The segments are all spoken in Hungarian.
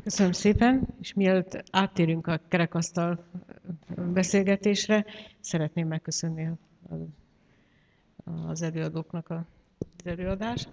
Köszönöm szépen, és mielőtt áttérünk a kerekasztal beszélgetésre, szeretném megköszönni az előadóknak az előadást.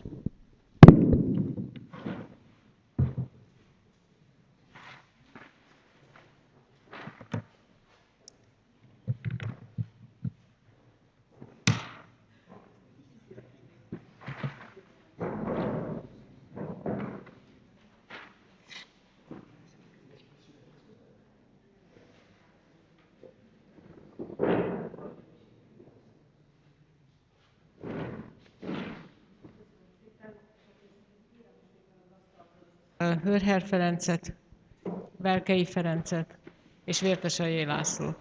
Hörher Ferencet, Velkei Ferencet és Vértesely Lászlót.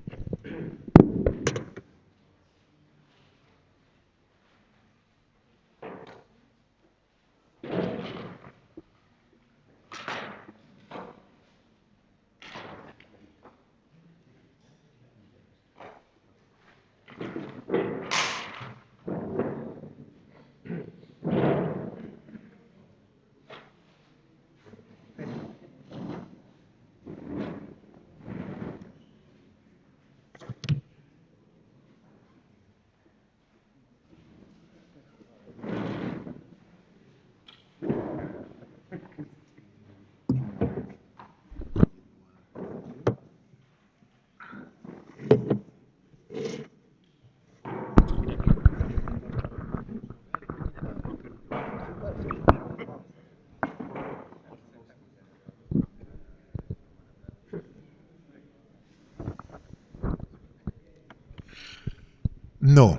No,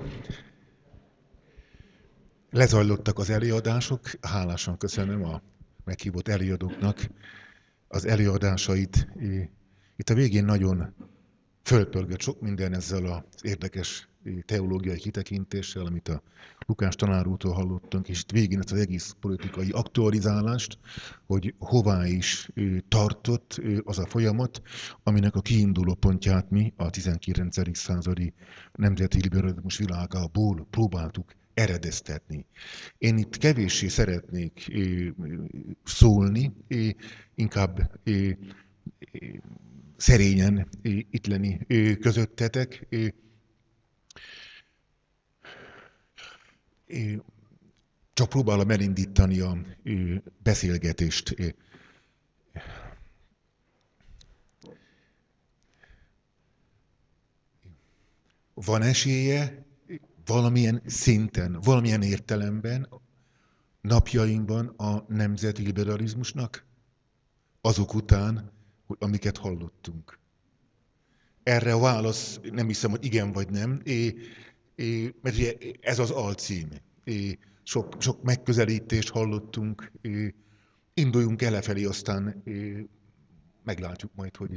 lezajlottak az előadások, hálásan köszönöm a meghívott előadóknak az előadásait. Itt a végén nagyon fölpörgött sok minden ezzel az érdekes teológiai kitekintéssel, amit a Lukás tanár úrtól hallottunk, és itt végén ezt az egész politikai aktualizálást, hogy hová is tartott az a folyamat, aminek a kiinduló pontját mi a 19. századi nemzeti liberalizmus világából próbáltuk eredeztetni. Én itt kevéssé szeretnék szólni, inkább szerényen itt lenni közöttetek. Csak próbálom elindítani a beszélgetést. Van esélye valamilyen szinten, valamilyen értelemben napjainkban a nemzeti liberalizmusnak? Azok után, amiket hallottunk. Erre a válasz nem hiszem, hogy igen vagy nem, mert ugye ez az alcím. Sok megközelítést hallottunk, induljunk elefelé, aztán meglátjuk majd, hogy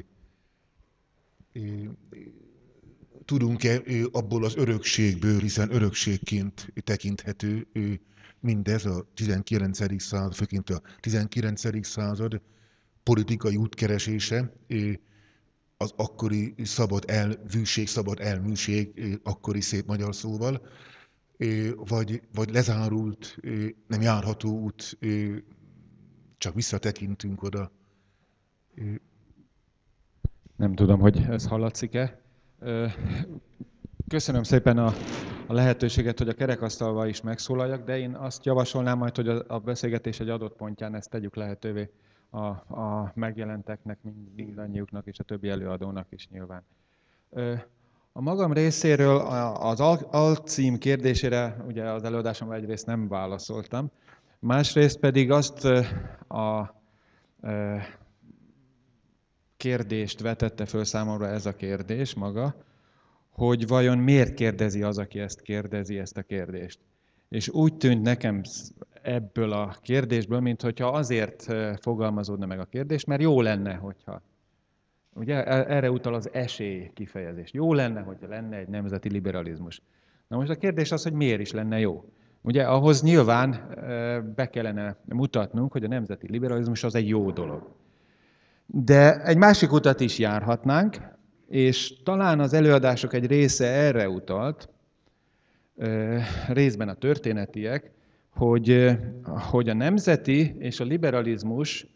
tudunk-e abból az örökségből, hiszen örökségként tekinthető mindez a 19. század, főként a 19. század politikai útkeresése, az akkori szabad elvűség, szabad elműség, akkori szép magyar szóval, vagy lezárult, nem járható út, csak visszatekintünk oda. Nem tudom, hogy ez hallatszik-e. Köszönöm szépen a lehetőséget, hogy a kerekasztalval is megszólaljak, de én azt javasolnám majd, hogy a beszélgetés egy adott pontján ezt tegyük lehetővé a megjelenteknek, mindannyiuknak és a többi előadónak is nyilván. A magam részéről az alcím kérdésére ugye az előadásomban egyrészt nem válaszoltam, másrészt pedig azt a kérdést vetette föl számomra ez a kérdés maga, hogy vajon miért kérdezi az, aki ezt kérdezi, ezt a kérdést. És úgy tűnt nekem ebből a kérdésből, mintha azért fogalmazódna meg a kérdés, mert jó lenne, hogyha. Ugye erre utal az esély kifejezés. Jó lenne, hogyha lenne egy nemzeti liberalizmus. Na most a kérdés az, hogy miért is lenne jó. Ugye ahhoz nyilván be kellene mutatnunk, hogy a nemzeti liberalizmus az egy jó dolog. De egy másik utat is járhatnánk, és talán az előadások egy része erre utalt, részben a történetiek, hogy a nemzeti és a liberalizmus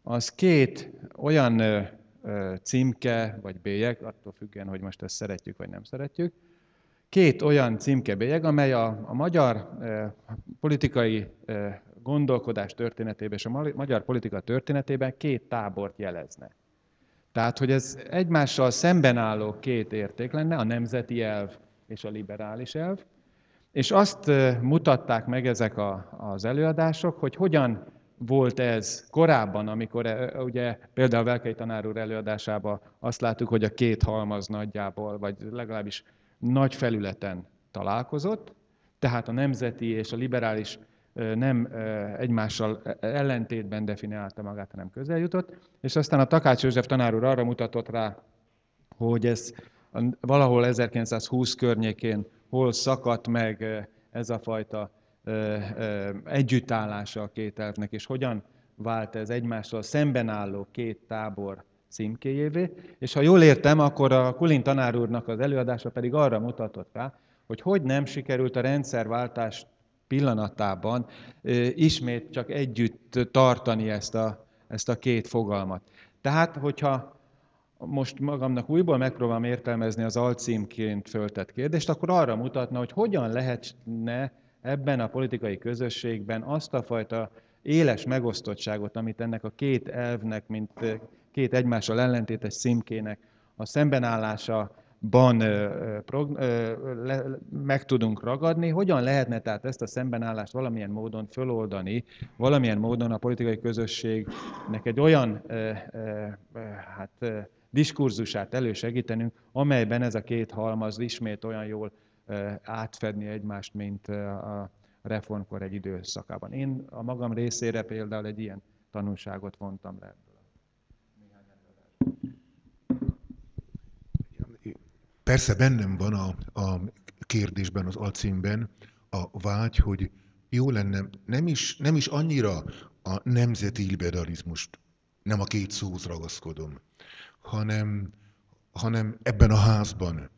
az két olyan címke vagy bélyeg, attól függően, hogy most ezt szeretjük vagy nem szeretjük, két olyan címkebélyeg, amely a magyar politikai gondolkodás történetében és a magyar politika történetében két tábort jelezne. Tehát, hogy ez egymással szemben álló két érték lenne, a nemzeti elv és a liberális elv, és azt mutatták meg ezek az előadások, hogy hogyan volt ez korábban, amikor ugye például Velkei tanár úr előadásában azt láttuk, hogy a két halmaz nagyjából, vagy legalábbis nagy felületen találkozott, tehát a nemzeti és a liberális nem egymással ellentétben definiálta magát, hanem közel jutott, és aztán a Takács József tanár úr arra mutatott rá, hogy ez valahol 1920 környékén hol szakadt meg ez a fajta együttállása a két elvnek, és hogyan vált ez egymással szemben álló két tábor címkéjévé. És ha jól értem, akkor a Kulin tanár úrnak az előadása pedig arra mutatott rá, hogy nem sikerült a rendszerváltás pillanatában ismét csak együtt tartani ezt a két fogalmat. Tehát, hogyha most magamnak újból megpróbálom értelmezni az alcímként föltett kérdést, akkor arra mutatna, hogy hogyan lehetne ebben a politikai közösségben azt a fajta éles megosztottságot, amit ennek a két elvnek, mint két egymással ellentétes címkének a szembenállásában meg tudunk ragadni, hogyan lehetne tehát ezt a szembenállást valamilyen módon föloldani, valamilyen módon a politikai közösségnek egy olyan diskurzusát elősegítenünk, amelyben ez a két halmaz ismét olyan jól átfedni egymást, mint a reformkor egy időszakában. Én a magam részére például egy ilyen tanulságot vontam le ebből. Persze bennem van a kérdésben, az alcímben a vágy, hogy jó lenne nem is annyira a nemzeti liberalizmust, nem a két szóhoz ragaszkodom, hanem ebben a házban,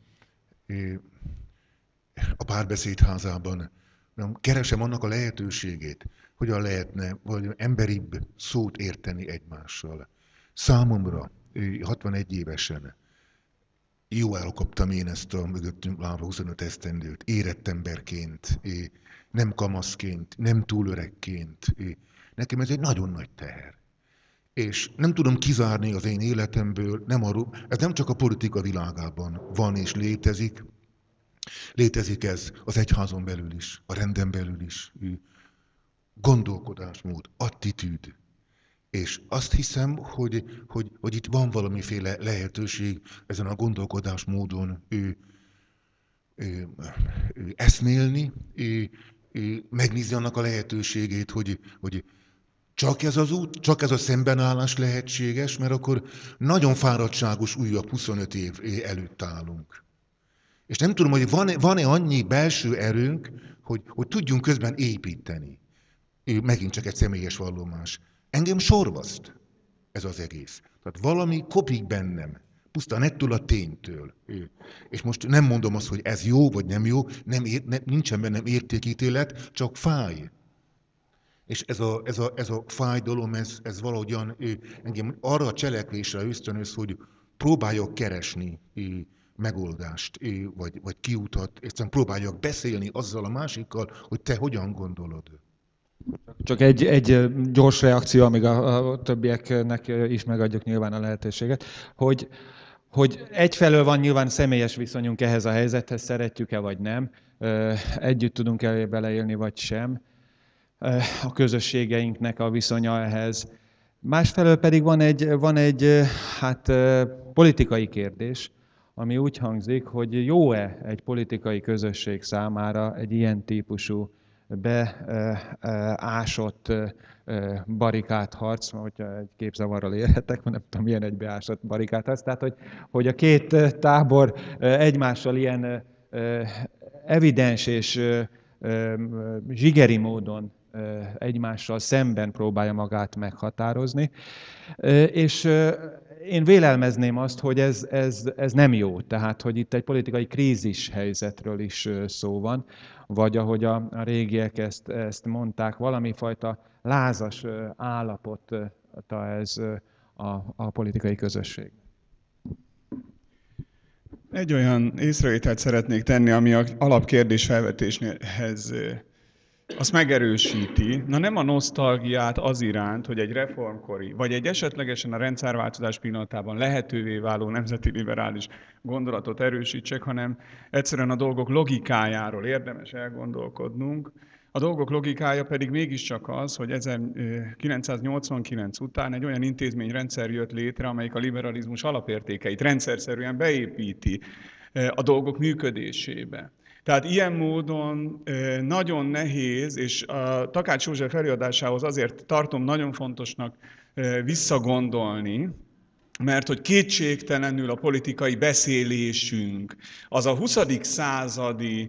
a Párbeszéd házában keresem annak a lehetőségét, hogyan lehetne vagy emberibb szót érteni egymással. Számomra, 61 évesen, jó elkaptam én ezt a mögöttünk álló 25 esztendőt, érett emberként, nem kamaszként, nem túl öregként. Nekem ez egy nagyon nagy teher. És nem tudom kizárni az én életemből, ez nem csak a politika világában van és létezik. Létezik ez az egyházon belül is, a renden belül is. Gondolkodásmód, attitűd. És azt hiszem, hogy itt van valamiféle lehetőség ezen a gondolkodásmódon eszmélni, megnézni annak a lehetőségét, hogy csak ez az út, csak ez a szembenállás lehetséges, mert akkor nagyon fáradtságos újabb 25 év előtt állunk. És nem tudom, hogy van-e annyi belső erőnk, hogy tudjunk közben építeni. Megint csak egy személyes vallomás. Engem sorvaszt ez az egész. Tehát valami kopik bennem, pusztán ettől a ténytől. És most nem mondom azt, hogy ez jó vagy nem jó, nincsen bennem értékítélet, csak fáj. És ez a fájdalom, ez valahogyan engem arra a cselekvésre ösztönöz, hogy próbáljak keresni megoldást, vagy kiutat, egyszerűen próbáljak beszélni azzal a másikkal, hogy te hogyan gondolod. Csak egy gyors reakció, amíg a többieknek is megadjuk nyilván a lehetőséget, hogy egyfelől van nyilván személyes viszonyunk ehhez a helyzethez, szeretjük-e vagy nem, együtt tudunk-e beleélni vagy sem, a közösségeinknek a viszonya ehhez. Másfelől pedig van egy politikai kérdés, ami úgy hangzik, hogy jó-e egy politikai közösség számára egy ilyen típusú beásott barikádharc, hogyha egy képzavarral élhetek, nem tudom, milyen egy beásott barikádharc, tehát hogy a két tábor egymással ilyen evidens és zsigeri módon egymással szemben próbálja magát meghatározni. És én vélelmezném azt, hogy ez nem jó, tehát hogy itt egy politikai krízis helyzetről is szó van, vagy ahogy a régiek ezt mondták, valami fajta lázas állapot ez a politikai közösség. Egy olyan észrevételt szeretnék tenni, ami az alapkérdés felvetéshez azt megerősíti. Na nem a nosztalgiát az iránt, hogy egy reformkori, vagy egy esetlegesen a rendszerváltozás pillanatában lehetővé váló nemzeti liberális gondolatot erősítsek, hanem egyszerűen a dolgok logikájáról érdemes elgondolkodnunk. A dolgok logikája pedig mégiscsak az, hogy 1989 után egy olyan intézményrendszer jött létre, amelyik a liberalizmus alapértékeit rendszerszerűen beépíti a dolgok működésébe. Tehát ilyen módon nagyon nehéz, és a Takács József előadásához azért tartom nagyon fontosnak visszagondolni, mert hogy kétségtelenül a politikai beszélésünk az a 20. századi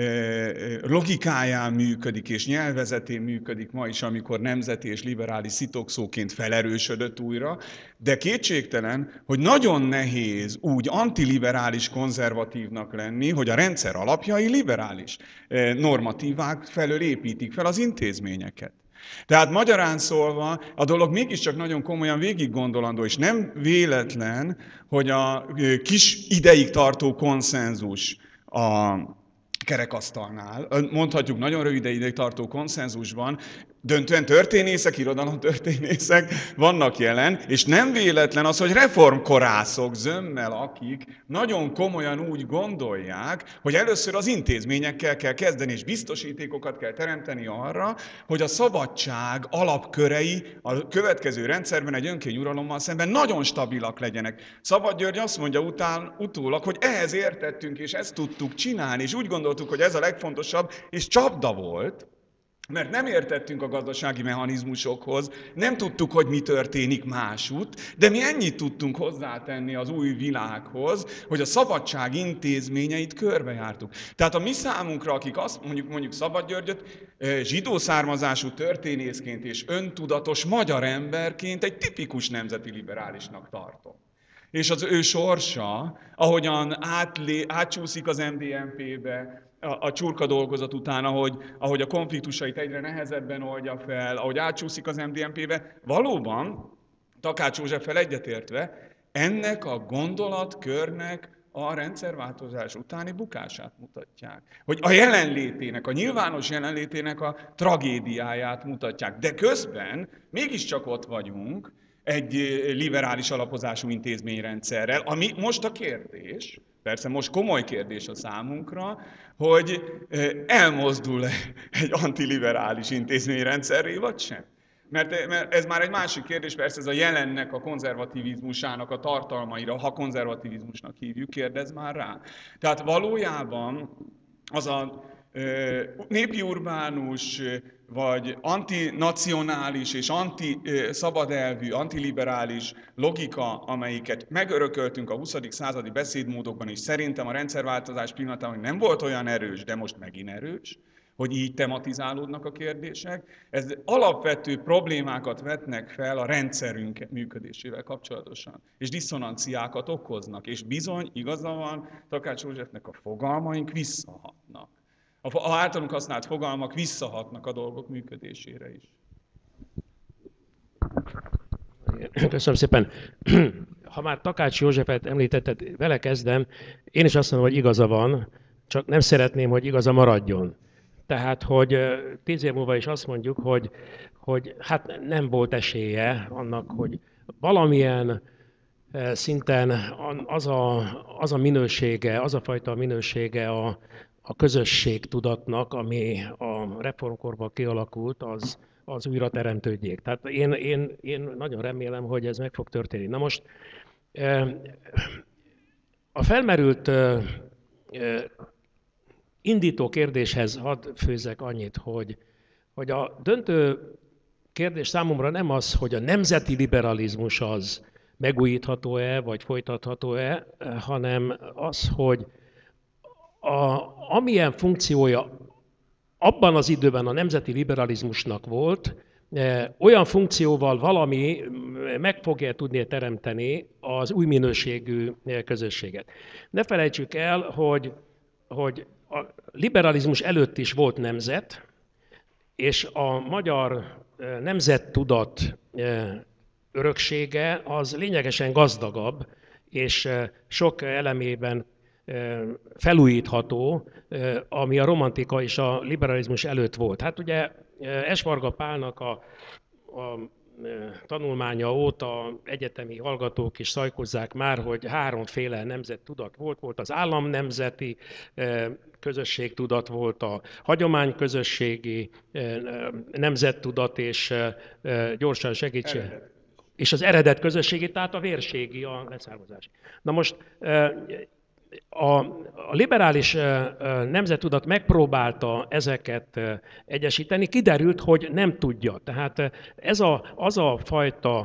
logikáján működik, és nyelvezetén működik ma is, amikor nemzeti és liberális szitokszóként felerősödött újra, de kétségtelen, hogy nagyon nehéz úgy antiliberális konzervatívnak lenni, hogy a rendszer alapjai liberális normatívák felől építik fel az intézményeket. Tehát magyarán szólva a dolog mégiscsak nagyon komolyan végiggondolandó, és nem véletlen, hogy a kis ideig tartó konszenzus a kerekasztalnál, mondhatjuk nagyon rövid ideig tartó konszenzusban, döntően történészek, irodalomtörténészek vannak jelen, és nem véletlen az, hogy reformkorászok zömmel, akik nagyon komolyan úgy gondolják, hogy először az intézményekkel kell kezdeni, és biztosítékokat kell teremteni arra, hogy a szabadság alapkörei a következő rendszerben egy önkényuralommal szemben nagyon stabilak legyenek. Szabad György azt mondja utólag, hogy ehhez értettünk, és ezt tudtuk csinálni, és úgy gondoltuk, hogy ez a legfontosabb, és csapda volt, mert nem értettünk a gazdasági mechanizmusokhoz, nem tudtuk, hogy mi történik másút, de mi ennyit tudtunk hozzátenni az új világhoz, hogy a szabadság intézményeit körbejártuk. Tehát a mi számunkra, akik azt mondjuk Szabad Györgyöt zsidó származású történészként és öntudatos magyar emberként egy tipikus nemzeti liberálisnak tartom. És az ő sorsa, ahogyan átcsúszik az MDNP-be, a csurka dolgozat után, ahogy a konfliktusait egyre nehezebben oldja fel, ahogy átcsúszik az MDNP-be, valóban, Takács Józseffel egyetértve, ennek a gondolatkörnek a rendszerváltozás utáni bukását mutatják. Hogy a jelenlétének, a nyilvános jelenlétének a tragédiáját mutatják. De közben mégiscsak ott vagyunk egy liberális alapozású intézményrendszerrel, ami most a kérdés, persze most komoly kérdés a számunkra, hogy elmozdul egy antiliberális intézményrendszerré, vagy sem. Mert ez már egy másik kérdés, persze ez a jelennek a konzervativizmusának a tartalmaira, ha konzervativizmusnak hívjuk, kérdez már rá. Tehát valójában az a népi urbánus, vagy antinacionális és anti-szabadelvű, antiliberális logika, amelyiket megörököltünk a 20. századi beszédmódokban, és szerintem a rendszerváltozás pillanatában nem volt olyan erős, de most megint erős, hogy így tematizálódnak a kérdések. Ez alapvető problémákat vetnek fel a rendszerünk működésével kapcsolatosan, és diszonanciákat okoznak, és bizony, igaza van, Takács Józsefnek a fogalmaink visszahatnak. A általunk használt fogalmak visszahatnak a dolgok működésére is. Köszönöm szépen. Ha már Takács Józsefet említetted, vele kezdem, én is azt mondom, hogy igaza van, csak nem szeretném, hogy igaza maradjon. Tehát, hogy 10 év múlva is azt mondjuk, hogy hát nem volt esélye annak, hogy valamilyen szinten az a minősége, az a fajta minősége a közösségtudatnak, ami a reformkorban kialakult, az újra teremtődjék. Tehát én nagyon remélem, hogy ez meg fog történni. Na most a felmerült indító kérdéshez hadd főzzek annyit, hogy a döntő kérdés számomra nem az, hogy a nemzeti liberalizmus az megújítható-e, vagy folytatható-e, hanem az, hogy amilyen funkciója abban az időben a nemzeti liberalizmusnak volt, olyan funkcióval valami meg fogja tudni teremteni az új minőségű közösséget. Ne felejtsük el, hogy a liberalizmus előtt is volt nemzet, és a magyar nemzettudat öröksége az lényegesen gazdagabb, és sok elemében felújítható, ami a romantika és a liberalizmus előtt volt. Hát ugye Esvarga Pálnak a tanulmánya óta egyetemi hallgatók is szajkozzák már, hogy háromféle nemzettudat volt. Volt az államnemzeti közösségtudat, volt a hagyományközösségi nemzettudat, és gyorsan segítség. És az eredet közösségi, tehát a vérségi, a leszármazási. Na most a liberális nemzettudat megpróbálta ezeket egyesíteni, kiderült, hogy nem tudja. Tehát az a fajta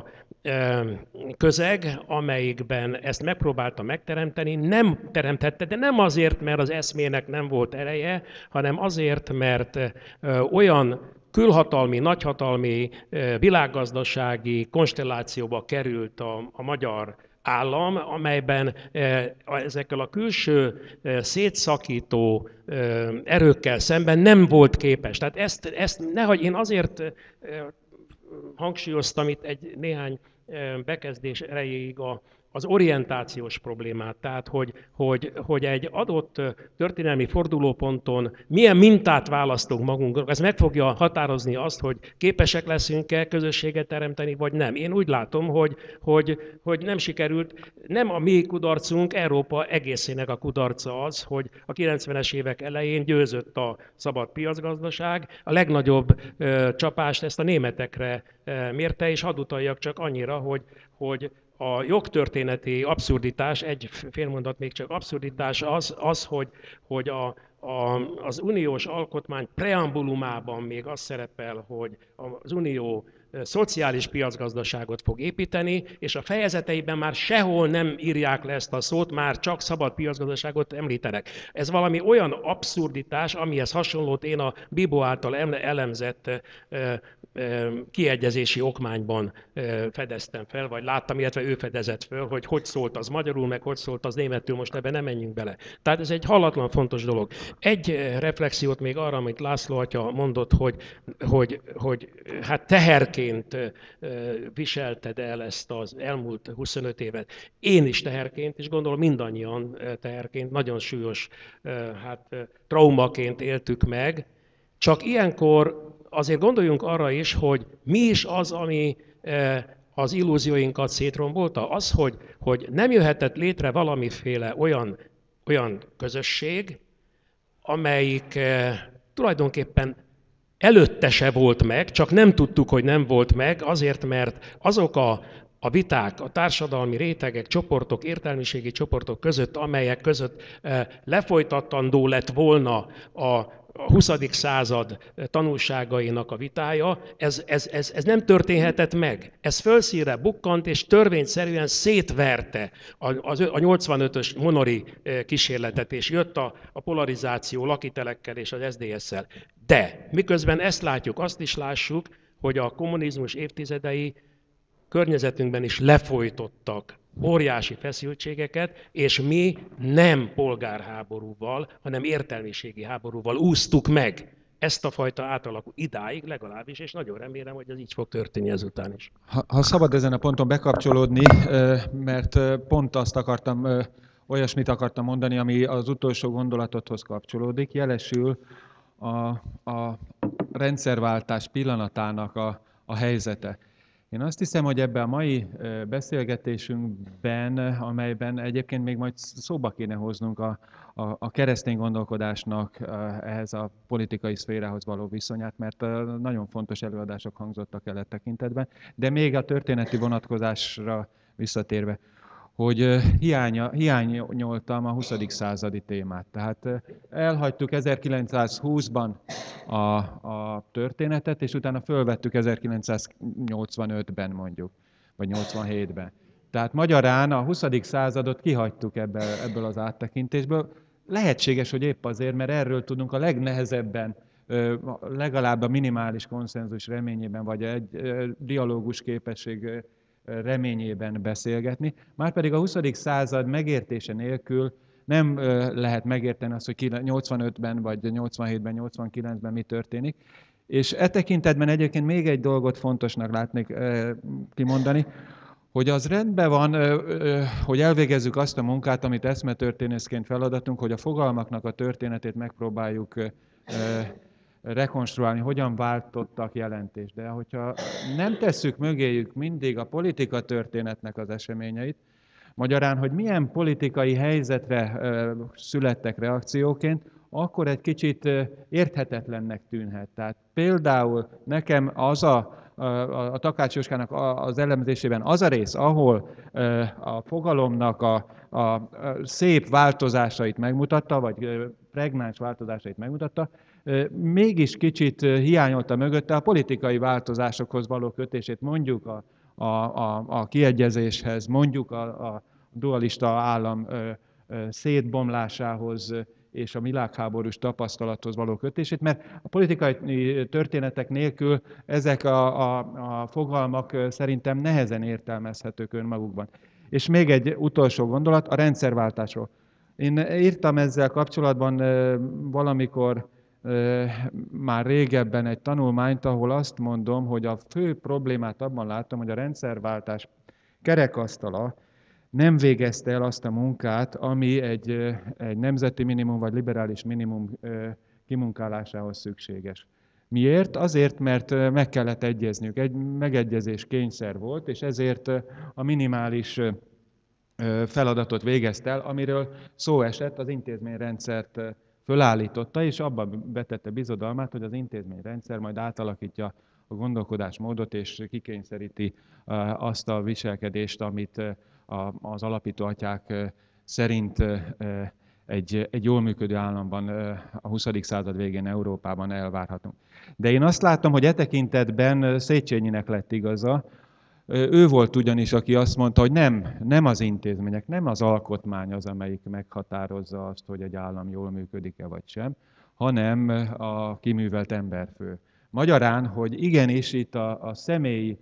közeg, amelyikben ezt megpróbálta megteremteni, nem teremtette, de nem azért, mert az eszmének nem volt ereje, hanem azért, mert olyan külhatalmi, nagyhatalmi, világgazdasági konstellációba került a magyar állam, amelyben ezekkel a külső szétszakító erőkkel szemben nem volt képes. Tehát ezt nehogy én azért hangsúlyoztam itt néhány bekezdés erejéig az orientációs problémát, tehát hogy egy adott történelmi fordulóponton milyen mintát választunk magunkra, ez meg fogja határozni azt, hogy képesek leszünk-e közösséget teremteni, vagy nem. Én úgy látom, hogy nem sikerült, nem a mi kudarcunk, Európa egészének a kudarca az, hogy a 90-es évek elején győzött a szabad piacgazdaság, a legnagyobb csapást ezt a németekre mérte, és hadd utaljak csak annyira, hogy a jogtörténeti abszurditás, egy félmondat még csak abszurditás az hogy az uniós alkotmány preambulumában még az szerepel, hogy az unió szociális piacgazdaságot fog építeni, és a fejezeteiben már sehol nem írják le ezt a szót, már csak szabad piacgazdaságot említenek. Ez valami olyan abszurditás, amihez hasonlót én a Bibó által elemzett kiegyezési okmányban fedeztem fel, vagy láttam, illetve ő fedezett fel, hogy szólt az magyarul, meg hogy szólt az németül, most ebben nem menjünk bele. Tehát ez egy hallatlan fontos dolog. Egy reflexiót még arra, amit László atya mondott, hogy hát teherként viselted el ezt az elmúlt 25 évet. Én is teherként, és gondolom mindannyian teherként, nagyon súlyos traumaként éltük meg. Csak ilyenkor azért gondoljunk arra is, hogy mi is az, ami az illúzióinkat szétrombolta. Az, hogy nem jöhetett létre valamiféle olyan közösség, amelyik tulajdonképpen előtte se volt meg, csak nem tudtuk, hogy nem volt meg, azért, mert azok a viták, a társadalmi rétegek, csoportok, értelmiségi csoportok között, amelyek között lefolytatandó lett volna a 20. század tanulságainak a vitája, ez nem történhetett meg. Ez fölszínre bukkant, és törvényszerűen szétverte a 85-ös Monori kísérletet, és jött a polarizáció lakitelekkel és az SZDSZ-szel. De miközben ezt látjuk, azt is lássuk, hogy a kommunizmus évtizedei környezetünkben is lefolytottak óriási feszültségeket, és mi nem polgárháborúval, hanem értelmiségi háborúval úsztuk meg ezt a fajta átalakú idáig legalábbis, és nagyon remélem, hogy ez így fog történni ezután is. Ha szabad ezen a ponton bekapcsolódni, mert pont azt akartam, olyasmit akartam mondani, ami az utolsó gondolatodhoz kapcsolódik, jelesül a rendszerváltás pillanatának a helyzete. Én azt hiszem, hogy ebben a mai beszélgetésünkben, amelyben egyébként még majd szóba kéne hoznunk a keresztény gondolkodásnak ehhez a politikai szférához való viszonyát, mert nagyon fontos előadások hangzottak el tekintetben, de még a történeti vonatkozásra visszatérve, hogy hiányoltam a 20. századi témát. Tehát elhagytuk 1920-ban a történetet, és utána fölvettük 1985-ben mondjuk, vagy 87-ben. Tehát magyarán a 20. századot kihagytuk ebből az áttekintésből. Lehetséges, hogy épp azért, mert erről tudunk a legnehezebben, legalább a minimális konszenzus reményében, vagy egy dialógus képesség reményében beszélgetni. Márpedig a 20. század megértése nélkül nem lehet megérteni azt, hogy 85-ben, vagy 87-ben, 89-ben mi történik. És e tekintetben egyébként még egy dolgot fontosnak látnék kimondani, hogy az rendben van, hogy elvégezzük azt a munkát, amit eszmetörténészként feladatunk, hogy a fogalmaknak a történetét megpróbáljuk rekonstruálni, hogyan váltottak jelentést. De hogyha nem tesszük mögéjük mindig a politika történetnek az eseményeit, magyarán, hogy milyen politikai helyzetre születtek reakcióként, akkor egy kicsit érthetetlennek tűnhet. Tehát például nekem az a Takács Jóskának az elemzésében az a rész, ahol a fogalomnak a szép változásait megmutatta, vagy pregnáns változásait megmutatta, mégis kicsit hiányolta mögötte a politikai változásokhoz való kötését, mondjuk a kiegyezéshez, mondjuk a dualista állam szétbomlásához és a világháborús tapasztalathoz való kötését, mert a politikai történetek nélkül ezek a fogalmak szerintem nehezen értelmezhetők önmagukban. És még egy utolsó gondolat a rendszerváltásról. Én írtam ezzel kapcsolatban valamikor már régebben egy tanulmányt, ahol azt mondom, hogy a fő problémát abban látom, hogy a rendszerváltás kerekasztala nem végezte el azt a munkát, ami egy nemzeti minimum vagy liberális minimum kimunkálásához szükséges. Miért? Azért, mert meg kellett egyezniük. Egy megegyezés kényszer volt, és ezért a minimális feladatot végezte el, amiről szó esett, az intézményrendszert fölállította, és abban betette bizodalmát, hogy az intézményrendszer majd átalakítja a gondolkodásmódot, és kikényszeríti azt a viselkedést, amit az alapító atyák szerint egy jól működő államban a 20. század végén Európában elvárhatunk. De én azt látom, hogy e tekintetben Széchenyinek lett igaza. Ő volt ugyanis, aki azt mondta, hogy nem az intézmények, nem az alkotmány az, amelyik meghatározza azt, hogy egy állam jól működik-e vagy sem, hanem a kiművelt emberfő. Magyarán, hogy igenis itt a személyi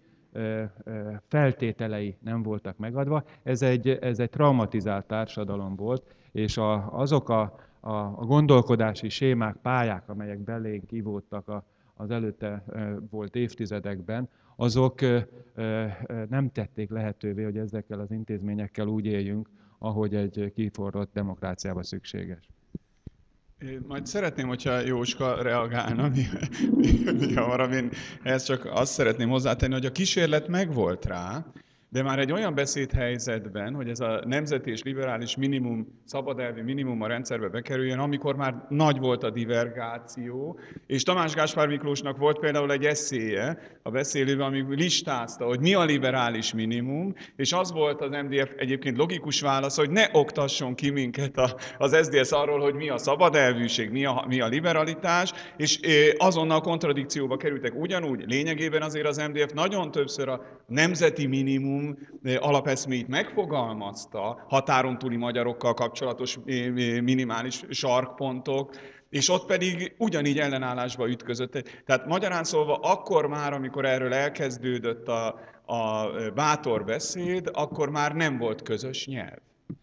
feltételei nem voltak megadva, ez egy traumatizált társadalom volt, és azok a gondolkodási sémák, pályák, amelyek belénk ivódtak az előtte volt évtizedekben, azok nem tették lehetővé, hogy ezekkel az intézményekkel úgy éljünk, ahogy egy kiforrott demokráciában szükséges. Majd szeretném, hogyha Jóska reagálna, mi hamarabb. Én ehhez csak azt szeretném hozzátenni, hogy a kísérlet megvolt rá, de már egy olyan beszédhelyzetben, hogy ez a nemzeti és liberális minimum, szabadelvi minimum a rendszerbe bekerüljön, amikor már nagy volt a divergáció, és Tamás Gáspár Miklósnak volt például egy eszéje a beszélőben, ami listázta, hogy mi a liberális minimum, és az volt az MDF egyébként logikus válasz, hogy ne oktasson ki minket az SZDSZ arról, hogy mi a szabadelvűség, mi a liberalitás, és azonnal kontradikcióba kerültek. Ugyanúgy lényegében azért az MDF nagyon többször a nemzeti minimum alapeszméit megfogalmazta, határon túli magyarokkal kapcsolatos minimális sarkpontok, és ott pedig ugyanígy ellenállásba ütközött. Tehát magyarán szólva akkor már, amikor erről elkezdődött a bátor beszéd, akkor már nem volt közös nyelv.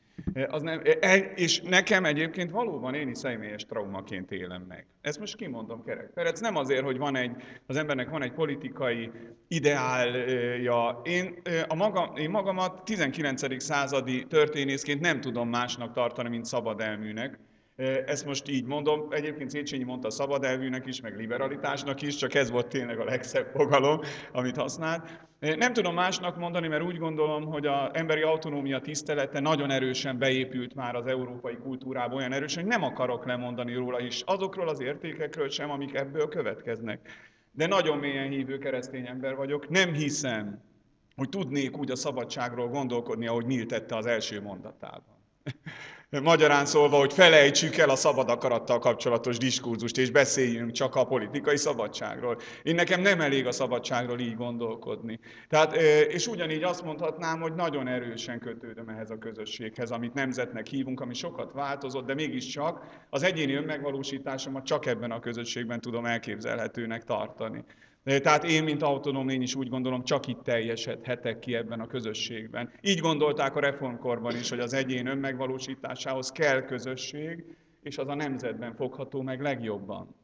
És nekem egyébként valóban én is személyes traumaként élem meg. Ezt most kimondom, Kerek Ferenc. Nem azért, hogy az embernek van egy politikai ideálja. Én magamat 19. századi történészként nem tudom másnak tartani, mint szabadelműnek. Ezt most így mondom, egyébként Széchenyi mondta szabadelvűnek is, meg liberalitásnak is, csak ez volt tényleg a legszebb fogalom, amit használt. Nem tudom másnak mondani, mert úgy gondolom, hogy az emberi autonómia tisztelete nagyon erősen beépült már az európai kultúrába, olyan erősen, hogy nem akarok lemondani róla is, azokról az értékekről sem, amik ebből következnek. De nagyon mélyen hívő keresztény ember vagyok, nem hiszem, hogy tudnék úgy a szabadságról gondolkodni, ahogy Mill tette az első mondatában. Magyarán szólva, hogy felejtsük el a szabad akarattal kapcsolatos diskurzust, és beszéljünk csak a politikai szabadságról. Nekem nem elég a szabadságról így gondolkodni. Tehát, és ugyanígy azt mondhatnám, hogy nagyon erősen kötődöm ehhez a közösséghez, amit nemzetnek hívunk, ami sokat változott, de mégiscsak az egyéni önmegvalósításomat csak ebben a közösségben tudom elképzelhetőnek tartani. Tehát én, mint autonóm lény is úgy gondolom, csak itt teljesedhetek ki ebben a közösségben. Így gondolták a reformkorban is, hogy az egyén önmegvalósításához kell közösség, és az a nemzetben fogható meg legjobban.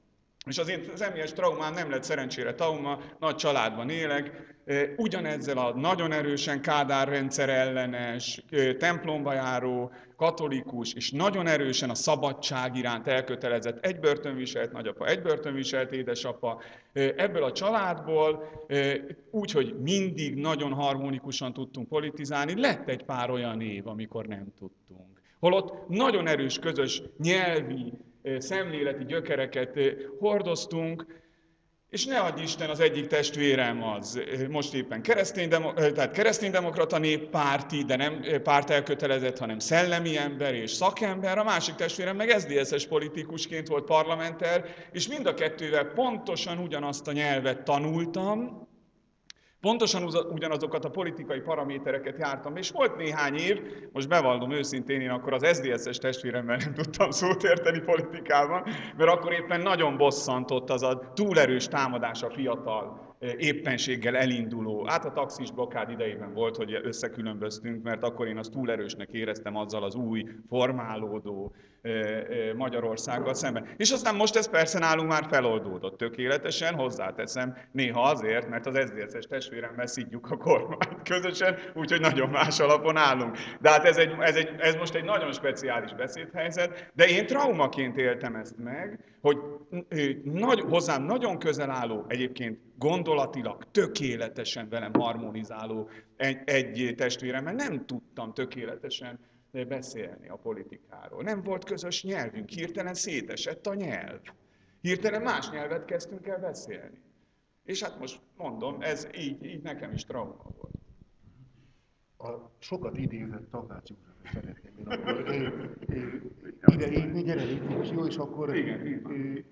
És az én személyes traumám nem lett szerencsére trauma, nagy családban élek, ugyanezzel a nagyon erősen Kádár-rendszer ellenes, templomba járó, katolikus, és nagyon erősen a szabadság iránt elkötelezett, egy börtönviselt nagyapa, egy börtönviselt édesapa, ebből a családból, úgy, hogy mindig nagyon harmonikusan tudtunk politizálni, lett egy pár olyan év, amikor nem tudtunk. Holott nagyon erős közös nyelvi, szemléleti gyökereket hordoztunk, és ne adj Isten, az egyik testvérem az most éppen kereszténydemokrata néppárti, de nem párt elkötelezett, hanem szellemi ember és szakember, a másik testvérem meg SZDSZ-es politikusként volt parlamenter, és mind a kettővel pontosan ugyanazt a nyelvet tanultam, pontosan ugyanazokat a politikai paramétereket jártam, és volt néhány év, most bevallom őszintén, én akkor az SZDSZ-es testvéremmel nem tudtam szót érteni politikában, mert akkor éppen nagyon bosszantott az a túlerős támadás a fiatal, éppenséggel elinduló. Hát a taxis blokkád idejében volt, hogy összekülönböztünk, mert akkor én azt túlerősnek éreztem azzal az új, formálódó Magyarországgal szemben. És aztán most ez persze nálunk már feloldódott tökéletesen, hozzáteszem, néha azért, mert az SZDSZ-es testvéremmel szidjuk a kormányt közösen, úgyhogy nagyon más alapon állunk. De hát ez most egy nagyon speciális beszédhelyzet, de én traumaként éltem ezt meg, hogy hozzám nagyon közel álló, egyébként gondolatilag tökéletesen velem harmonizáló egy testvéremmel nem tudtam tökéletesen beszélni a politikáról. Nem volt közös nyelvünk, hirtelen szétesett a nyelv. Hirtelen más nyelvet kezdtünk el beszélni. És hát most mondom, ez így nekem is trauma volt. A sokat idézett Takács Józsefet szeretném én akkor. Ide, gyere, és jó, és akkor... Igen.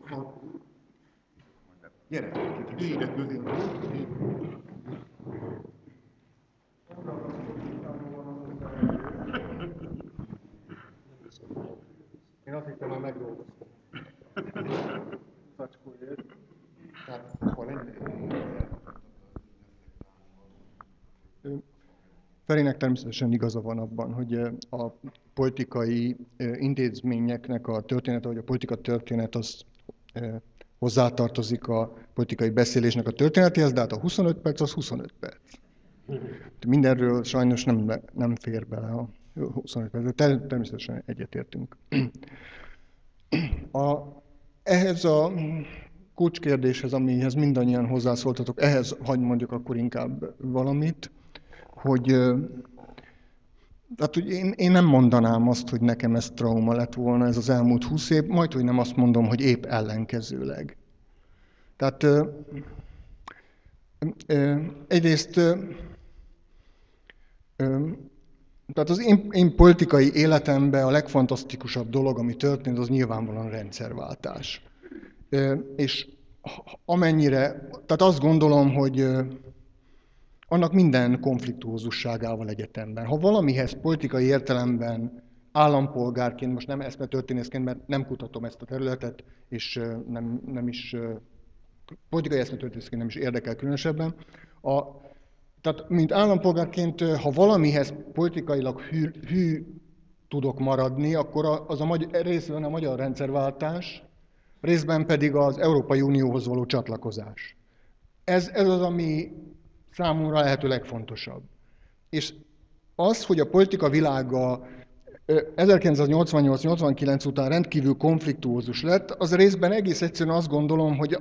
Gyere, ide közé. Én azt hittem, már megdolgoztam. Szacskóért. Tehát, hol Ferinek természetesen igaza van abban, hogy a politikai intézményeknek a története, vagy a politika történet az hozzátartozik a politikai beszélésnek a történetéhez, de hát a 25 perc az 25 perc. Mindenről sajnos nem fér bele a 25 perc, de természetesen egyetértünk. Ehhez a kulcskérdéshez, amihez mindannyian hozzászóltatok, ehhez hagy mondjuk akkor inkább valamit, hogy én nem mondanám azt, hogy nekem ez trauma lett volna ez az elmúlt 20 év, majdhogy nem azt mondom, hogy épp ellenkezőleg. Tehát egyrészt tehát az én politikai életemben a legfantasztikusabb dolog, ami történt, az nyilvánvalóan rendszerváltás. És amennyire, tehát azt gondolom, hogy annak minden konfliktuózusságával egyetemben. Ha valamihez politikai értelemben állampolgárként, most nem eszmetörténészként, mert nem kutatom ezt a területet, és nem is politikai eszmetörténészként nem is érdekel különösebben, tehát mint állampolgárként, ha valamihez politikailag hű tudok maradni, akkor az részben a magyar rendszerváltás, részben pedig az Európai Unióhoz való csatlakozás. Ez az, ami számomra lehető legfontosabb. És az, hogy a politika világa 1988-89 után rendkívül konfliktuózus lett, az részben egész egyszerűen azt gondolom, hogy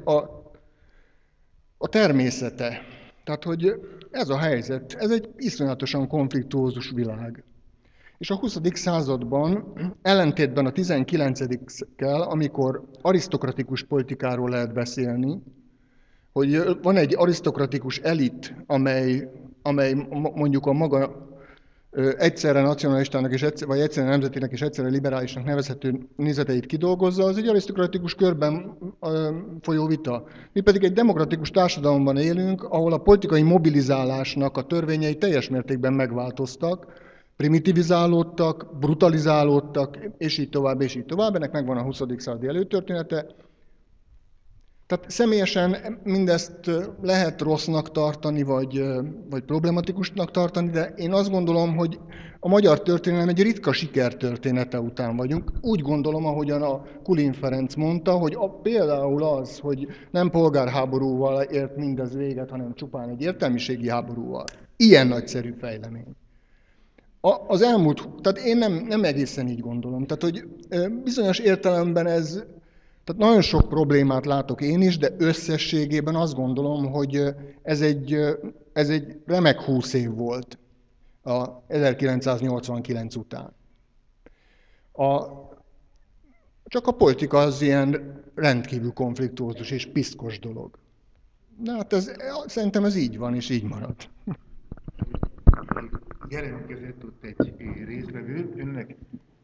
a természete. Tehát, hogy ez a helyzet, ez egy iszonyatosan konfliktuózus világ. És a 20. században, ellentétben a 19-kel, amikor arisztokratikus politikáról lehet beszélni, hogy van egy arisztokratikus elit, amely mondjuk a maga egyszerre nacionalistának, vagy egyszerre nemzetinek és egyszerre liberálisnak nevezhető nézeteit kidolgozza, az egy arisztokratikus körben folyó vita. Mi pedig egy demokratikus társadalomban élünk, ahol a politikai mobilizálásnak a törvényei teljes mértékben megváltoztak, primitivizálódtak, brutalizálódtak, és így tovább, és így tovább. Ennek megvan a 20. századi előtörténete. Tehát személyesen mindezt lehet rossznak tartani, vagy problematikusnak tartani, de én azt gondolom, hogy a magyar történelem egy ritka sikertörténete után vagyunk. Úgy gondolom, ahogyan a Kulin Ferenc mondta, hogy például az, hogy nem polgárháborúval ért mindez véget, hanem csupán egy értelmiségi háborúval. Ilyen nagyszerű fejlemény. Az elmúlt, tehát én nem egészen így gondolom. Tehát, hogy bizonyos értelemben tehát nagyon sok problémát látok én is, de összességében azt gondolom, hogy ez egy remek 20 év volt a 1989 után. Csak a politika az ilyen rendkívül konfliktuózus és piszkos dolog. De hát szerintem ez így van, és így marad. Jelentkezett ott egy résztvevő, önnek...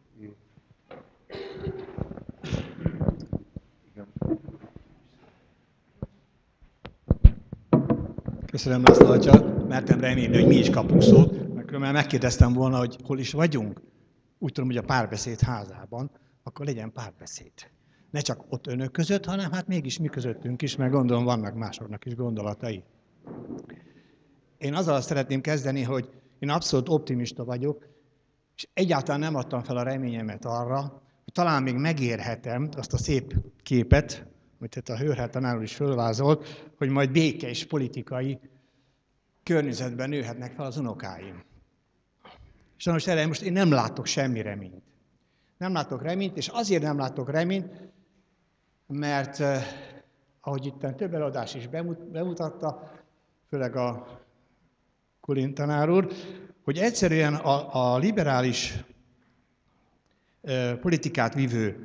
Köszönöm, László atya. Mertem remélni, hogy mi is kapunk szót, mert különben megkérdeztem volna, hogy hol is vagyunk. Úgy tudom, hogy a Párbeszéd házában, akkor legyen párbeszéd. Ne csak ott önök között, hanem hát mégis mi közöttünk is, mert gondolom vannak másoknak is gondolatai. Én azzal szeretném kezdeni, hogy én abszolút optimista vagyok, és egyáltalán nem adtam fel a reményemet arra, hogy talán még megérhetem azt a szép képet, amit itt a Hőrhel tanár úr is fölvázolt, hogy majd békés politikai környezetben nőhetnek fel az unokáim. Sajnos erre most én nem látok semmi reményt. Nem látok reményt, és azért nem látok reményt, mert ahogy itt több előadás is bemutatta, főleg a Kulin tanár úr, hogy egyszerűen a liberális politikát vívő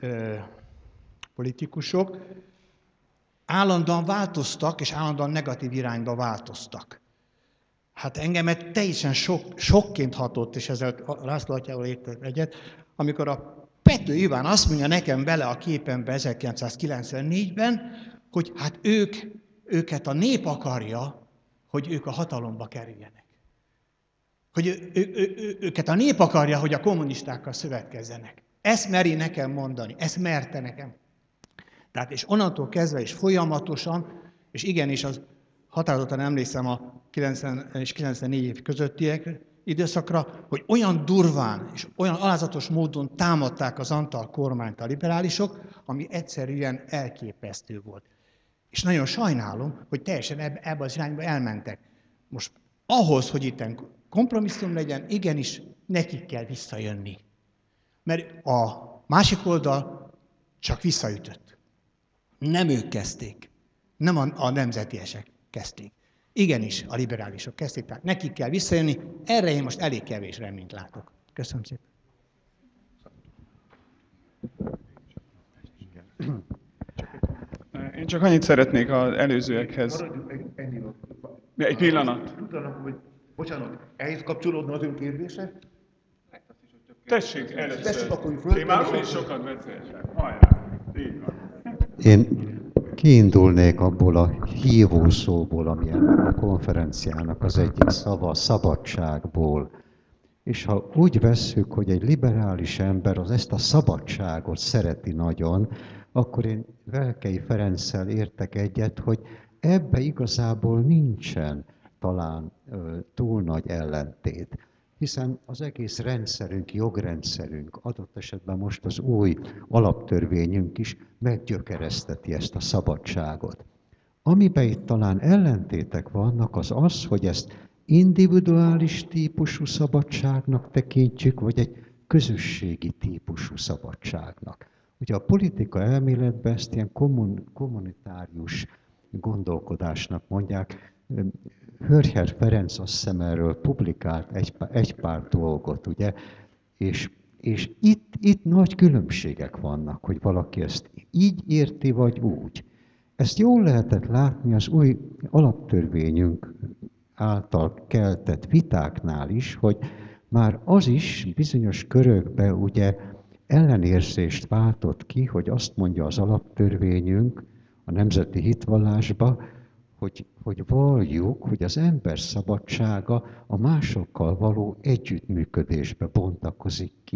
politikusok állandóan változtak, és állandóan negatív irányba változtak. Hát engemet teljesen sokként hatott, és ezzel László atyával értek egyet, amikor a Pető Iván azt mondja nekem bele a képembe 1994-ben, hogy hát őket a nép akarja, hogy ők a hatalomba kerüljenek. Hogy őket a nép akarja, hogy a kommunistákkal szövetkezzenek. Ezt meri nekem mondani, ezt merte nekem. Tehát és onnantól kezdve is folyamatosan, és igenis az határozottan emlékszem a 90 és 94 év közöttiek időszakra, hogy olyan durván és olyan alázatos módon támadták az Antal kormányt a liberálisok, ami egyszerűen elképesztő volt. És nagyon sajnálom, hogy teljesen ebbe az irányba elmentek. Most ahhoz, hogy itt kompromisszum legyen, igenis nekik kell visszajönni. Mert a másik oldal csak visszaütött. Nem ők kezdték. Nem a nemzetiesek kezdték. Igenis, a liberálisok kezdték, tehát nekik kell visszajönni. Erre én most elég kevés reményt látok. Köszönöm szépen. Én csak annyit szeretnék az előzőekhez. Egy pillanat. Bocsánat, ehhez kapcsolódna az ön kérdése? Tessék, először. Tessék, akkor föl. Én már úgyis sokat beszéltem. Hajrá. Így van. Én kiindulnék abból a hívószóból, ami ennek a konferenciának az egyik szava, szabadságból. És ha úgy vesszük, hogy egy liberális ember ezt a szabadságot szereti nagyon, akkor én Velkei Ferenccel értek egyet, hogy ebbe igazából nincsen talán túl nagy ellentét. Hiszen az egész rendszerünk, jogrendszerünk, adott esetben most az új alaptörvényünk is meggyökereszteti ezt a szabadságot. Amiben itt talán ellentétek vannak, az az, hogy ezt individuális típusú szabadságnak tekintjük, vagy egy közösségi típusú szabadságnak. Ugye a politika elméletben ezt ilyen kommunitárius gondolkodásnak mondják. Hörher Ferenc azt hiszem erről publikált egy pár dolgot, ugye? És itt nagy különbségek vannak, hogy valaki ezt így érti, vagy úgy. Ezt jól lehetett látni az új alaptörvényünk által keltett vitáknál is, hogy már az is bizonyos körökben ugye ellenérzést váltott ki, hogy azt mondja az alaptörvényünk a nemzeti hitvallásba, hogy valljuk, hogy az ember szabadsága a másokkal való együttműködésbe bontakozik ki.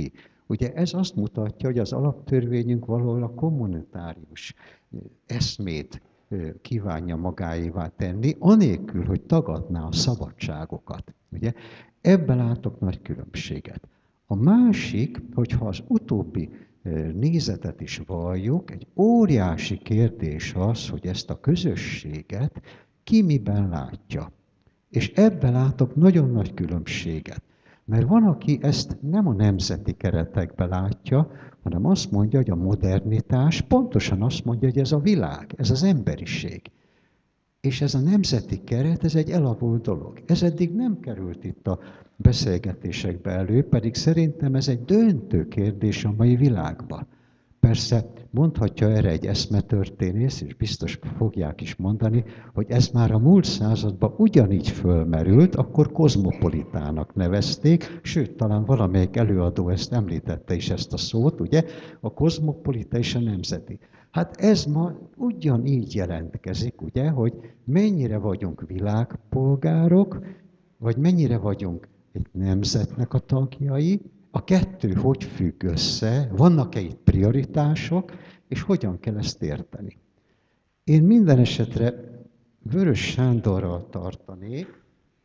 Ugye ez azt mutatja, hogy az alaptörvényünk valahol a kommunitárius eszmét kívánja magáévá tenni, anélkül, hogy tagadná a szabadságokat. Ugye? Ebben látok nagy különbséget. A másik, hogyha az utóbbi nézetet is valljuk, egy óriási kérdés az, hogy ezt a közösséget ki miben látja. És ebben látok nagyon nagy különbséget. Mert van, aki ezt nem a nemzeti keretekbe látja, hanem azt mondja, hogy a modernitás pontosan azt mondja, hogy ez a világ, ez az emberiség. És ez a nemzeti keret, ez egy elavult dolog. Ez eddig nem került itt a beszélgetésekbe elő, pedig szerintem ez egy döntő kérdés a mai világban. Persze mondhatja erre egy eszmetörténész, és biztos fogják is mondani, hogy ez már a múlt században ugyanígy fölmerült, akkor kozmopolitának nevezték, sőt, talán valamelyik előadó ezt említette is ezt a szót, ugye, a kozmopolita és a nemzeti. Hát ez ma ugyanígy jelentkezik, ugye, hogy mennyire vagyunk világpolgárok, vagy mennyire vagyunk egy nemzetnek a tagjai, a kettő hogy függ össze, vannak-e itt prioritások, és hogyan kell ezt érteni. Én minden esetre Vörös Sándorral tartanék,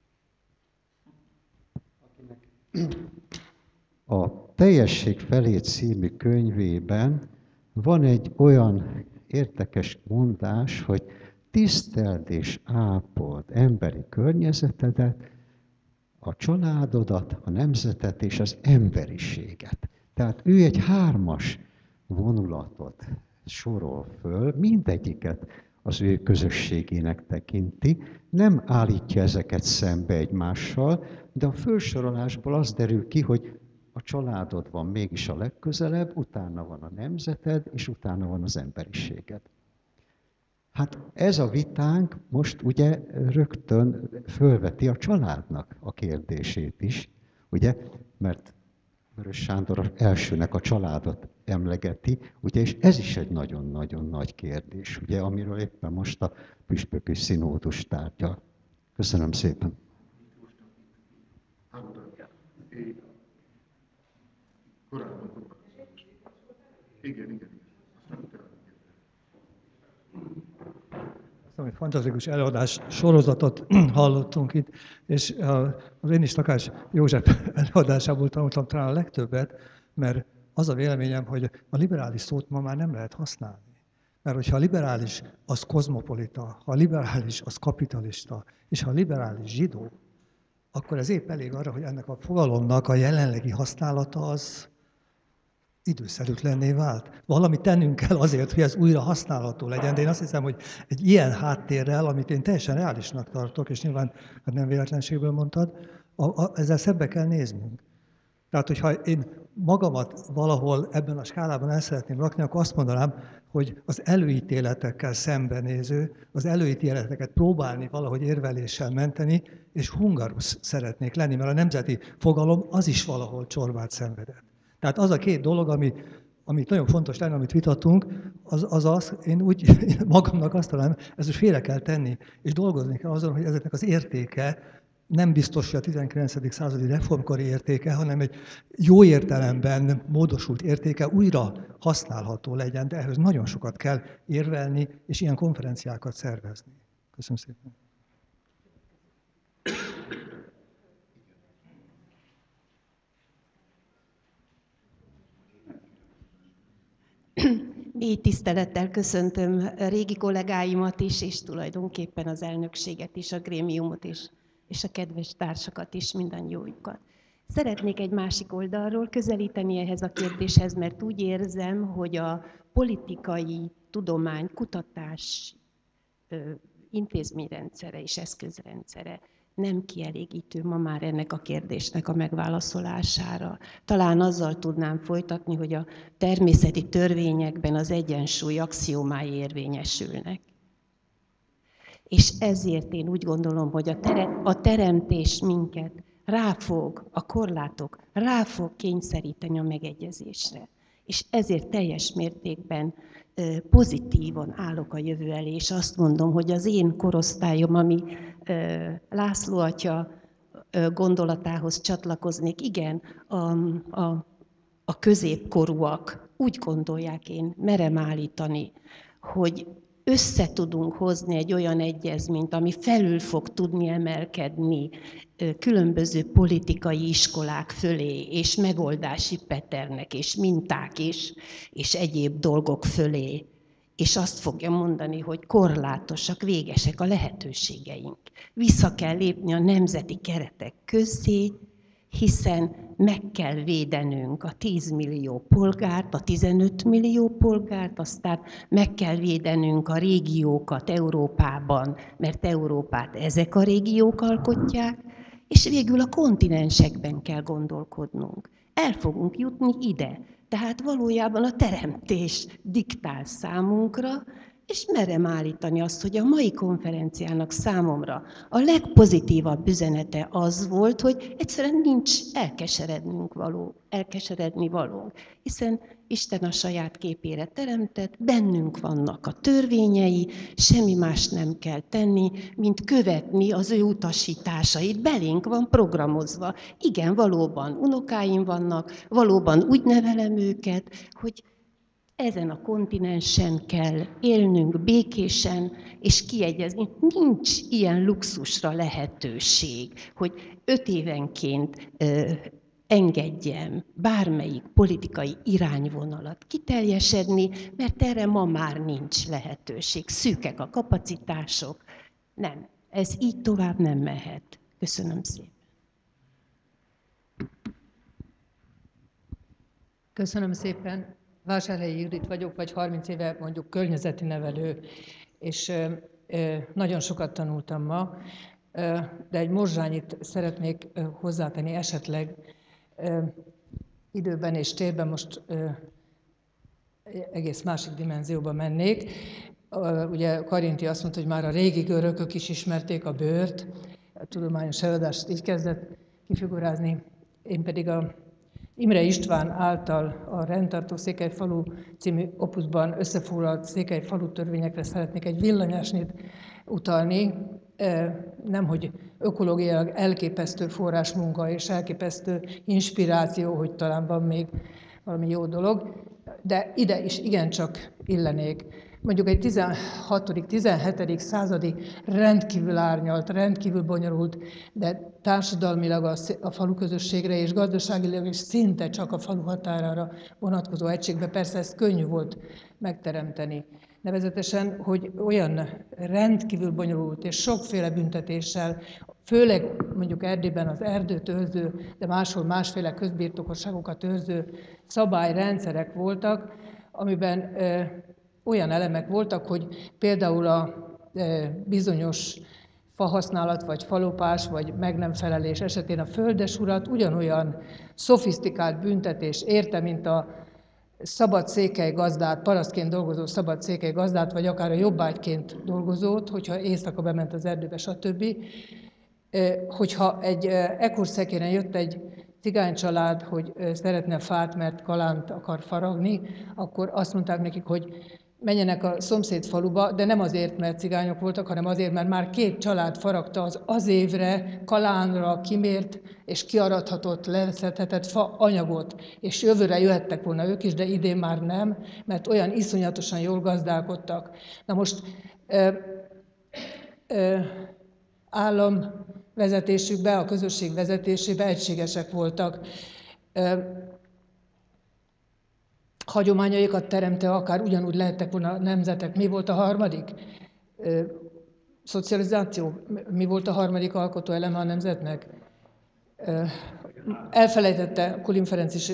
akinek a Teljesség felé című könyvében van egy olyan érdekes mondás, hogy tiszteld és ápold emberi környezetedet, a családodat, a nemzetet és az emberiséget. Tehát ő egy 3-as vonulatot sorol föl, mindegyiket az ő közösségének tekinti, nem állítja ezeket szembe egymással, de a felsorolásból az derül ki, hogy a családod van mégis a legközelebb, utána van a nemzeted, és utána van az emberiséged. Hát ez a vitánk most ugye rögtön fölveti a családnak a kérdését is, ugye, mert Vörös Sándor elsőnek a családot emlegeti, ugye, és ez is egy nagyon-nagyon nagy kérdés, ugye, amiről éppen most a püspöki színódus tárgyal. Köszönöm szépen. Igen. Egy fantasztikus előadás sorozatot hallottunk itt, és az én is Takács József előadásából tanultam talán a legtöbbet, mert az a véleményem, hogy a liberális szót ma már nem lehet használni. Mert hogyha a liberális az kozmopolita, ha a liberális az kapitalista, és ha a liberális zsidó, akkor ez épp elég arra, hogy ennek a fogalomnak a jelenlegi használata az időszerűtlenné vált. Valamit tennünk kell azért, hogy ez újra használható legyen, de én azt hiszem, hogy egy ilyen háttérrel, amit én teljesen reálisnak tartok, és nyilván hát nem véletlenségből mondtad, ezzel szembe kell néznünk. Tehát, hogyha én magamat valahol ebben a skálában el szeretném rakni, akkor azt mondanám, hogy az előítéletekkel szembenéző, az előítéleteket próbálni valahogy érveléssel menteni, és hungarus szeretnék lenni, mert a nemzeti fogalom az is valahol csorbát szenvedett. Tehát az a két dolog, ami nagyon fontos lenne, amit vitattunk, én magamnak azt találom, ezt is félre kell tenni, és dolgozni kell azon, hogy ezeknek az értéke nem biztos, hogy a 19. századi reformkori értéke, hanem egy jó értelemben módosult értéke újra használható legyen, de ehhez nagyon sokat kell érvelni, és ilyen konferenciákat szervezni. Köszönöm szépen. Mély tisztelettel köszöntöm régi kollégáimat is, és tulajdonképpen az elnökséget is, a grémiumot is, és a kedves társakat is, mindannyiójukat. Szeretnék egy másik oldalról közelíteni ehhez a kérdéshez, mert úgy érzem, hogy a politikai tudomány, kutatás intézményrendszere és eszközrendszere nem kielégítő ma már ennek a kérdésnek a megválaszolására. Talán azzal tudnám folytatni, hogy a természeti törvényekben az egyensúly axiómái érvényesülnek. És ezért én úgy gondolom, hogy a teremtés minket ráfog, a korlátok rá fog kényszeríteni a megegyezésre. És ezért teljes mértékben pozitívan állok a jövő elé, és azt mondom, hogy az én korosztályom, ami László atya gondolatához csatlakoznék, igen, a középkorúak úgy gondolják, én merem állítani, hogy össze tudunk hozni egy olyan egyezményt, ami felül fog tudni emelkedni különböző politikai iskolák fölé, és megoldási patternnek, és minták és egyéb dolgok fölé, és azt fogja mondani, hogy korlátosak, végesek a lehetőségeink. Vissza kell lépni a nemzeti keretek közé, hiszen meg kell védenünk a 10 millió polgárt, a 15 millió polgárt, aztán meg kell védenünk a régiókat Európában, mert Európát ezek a régiók alkotják, és végül a kontinensekben kell gondolkodnunk. El fogunk jutni ide. Tehát valójában a teremtés diktál számunkra, és merem állítani azt, hogy a mai konferenciának számomra a legpozitívabb üzenete az volt, hogy egyszerűen nincs elkeseredni valónk, hiszen Isten a saját képére teremtett, bennünk vannak a törvényei, semmi más nem kell tenni, mint követni az ő utasításait, belénk van programozva. Igen, valóban unokáim vannak, valóban úgy nevelem őket, hogy ezen a kontinensen kell élnünk békésen és kiegyezni. Nincs ilyen luxusra lehetőség, hogy 5 évenként engedjem bármelyik politikai irányvonalat kiteljesedni, mert erre ma már nincs lehetőség. Szűkek a kapacitások. Nem, ez így tovább nem mehet. Köszönöm szépen. Köszönöm szépen. Vásárhelyi Judit vagyok, vagy 30 éve mondjuk környezeti nevelő, és nagyon sokat tanultam ma, de egy morzsányit szeretnék hozzátenni esetleg időben és térben, most egész másik dimenzióba mennék. Ugye Karinti azt mondta, hogy már a régi görögök is ismerték a bőrt, a tudományos előadást így kezdett kifigurázni, én pedig a Imre István által a Rendtartó Székelyfalu című opuszban összefoglalt székelyfalu törvényekre szeretnék egy villanyásnyit utalni. Nemhogy ökológiailag elképesztő forrásmunka és elképesztő inspiráció, hogy talán van még valami jó dolog, de ide is igencsak illenék. Mondjuk egy 16.-17. századi rendkívül árnyalt, rendkívül bonyolult, de társadalmilag a falu közösségre és gazdaságilag is szinte csak a falu határára vonatkozó egységbe, persze ezt könnyű volt megteremteni. Nevezetesen, hogy olyan rendkívül bonyolult és sokféle büntetéssel, főleg mondjuk Erdélyben az erdőt őrző, de máshol másféle közbirtokosságokat őrző szabályrendszerek voltak, amiben olyan elemek voltak, hogy például a bizonyos fahasználat, vagy falopás, vagy meg nem felelés esetén a földesurat ugyanolyan szofisztikált büntetés érte, mint a szabad székely gazdát, parasztként dolgozó szabad székely gazdát, vagy akár a jobbágyként dolgozót, hogyha éjszaka bement az erdőbe, stb. Hogyha egy ekkorszekéren jött egy cigánycsalád, hogy szeretne fát, mert kalánt akar faragni, akkor azt mondták nekik, hogy menjenek a szomszéd faluba, de nem azért, mert cigányok voltak, hanem azért, mert már 2 család faragta az évre, kalánra kimért és kiarathatott, leszedhetett fa anyagot, és jövőre jöhettek volna ők is, de idén már nem, mert olyan iszonyatosan jól gazdálkodtak. Na most állam vezetésükbe, a közösség vezetésébe egységesek voltak. Hagyományaikat teremtve akár ugyanúgy lehettek volna a nemzetek. Mi volt a harmadik? Szocializáció. Mi volt a harmadik alkotóeleme a nemzetnek? Elfelejtette Kulin Ferenc is.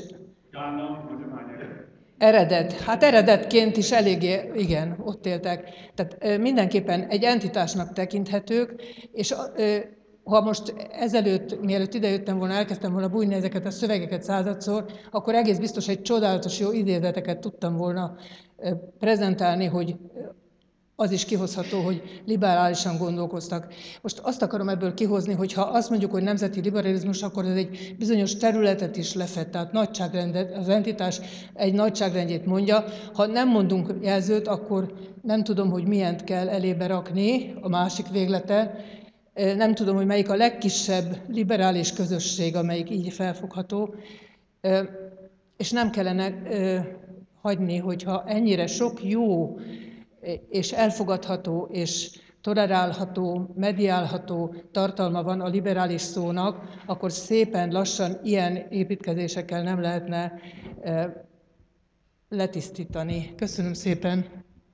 Eredet. Hát eredetként is eléggé, igen, ott éltek. Tehát mindenképpen egy entitásnak tekinthetők, és ha most ezelőtt, mielőtt idejöttem volna, elkezdtem volna bújni ezeket a szövegeket 100-szor, akkor egész biztos egy csodálatos jó idézeteket tudtam volna prezentálni, hogy az is kihozható, hogy liberálisan gondolkoztak. Most azt akarom ebből kihozni, hogy ha azt mondjuk, hogy nemzeti liberalizmus, akkor ez egy bizonyos területet is lefed, tehát nagyságrendet, az entitás egy nagyságrendjét mondja. Ha nem mondunk jelzőt, akkor nem tudom, hogy milyent kell elébe rakni, a másik véglete. Nem tudom, hogy melyik a legkisebb liberális közösség, amelyik így felfogható. és nem kellene hagyni, hogyha ennyire sok jó és elfogadható és tolerálható, mediálható tartalma van a liberális szónak, akkor szépen lassan ilyen építkezésekkel nem lehetne letisztítani. Köszönöm szépen!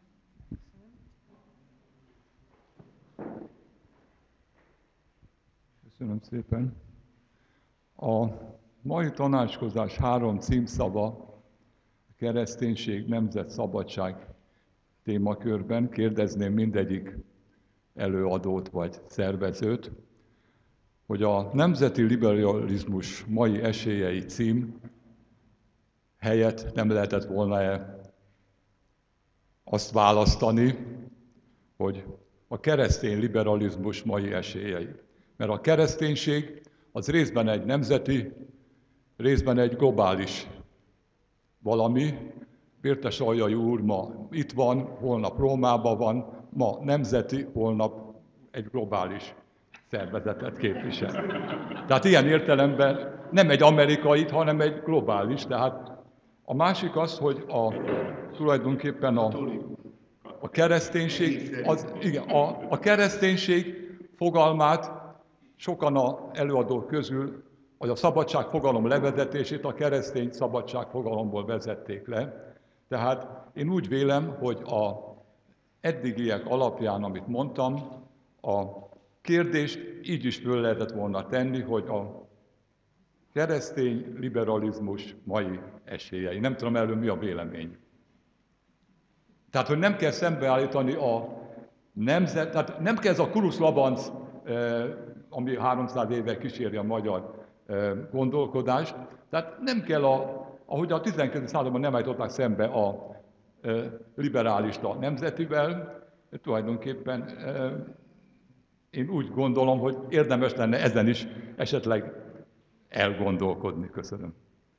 Köszönöm szépen! A mai tanácskozás 3 címszava, kereszténység, nemzet, szabadság témakörben. Kérdezném mindegyik előadót vagy szervezőt, hogy a nemzeti liberalizmus mai esélyei cím helyett nem lehetett volna-e azt választani, hogy a keresztény liberalizmus mai esélyei. Mert a kereszténység az részben egy nemzeti, részben egy globális valami. Vértesaljai úr ma itt van, holnap Rómában van, ma nemzeti, holnap egy globális szervezetet képvisel. Tehát ilyen értelemben nem egy amerikai, hanem egy globális. Tehát a másik az, hogy tulajdonképpen a kereszténység, a kereszténység fogalmát sokan az előadók közül, vagy a szabadságfogalom levezetését a keresztény szabadságfogalomból vezették le. Tehát én úgy vélem, hogy az eddigiek alapján, amit mondtam, a kérdést így is föl lehetett volna tenni, hogy a keresztény liberalizmus mai esélyei. Nem tudom erről mi a vélemény. Tehát, hogy nem kell szembeállítani a nemzet, tehát nem kell ez a kurusz labanc, ami 300 éve kíséri a magyar gondolkodást. Tehát nem kell, ahogy a 19. században nem állították szembe a liberálista nemzetivel, tulajdonképpen én úgy gondolom, hogy érdemes lenne ezen is esetleg elgondolkodni. Köszönöm.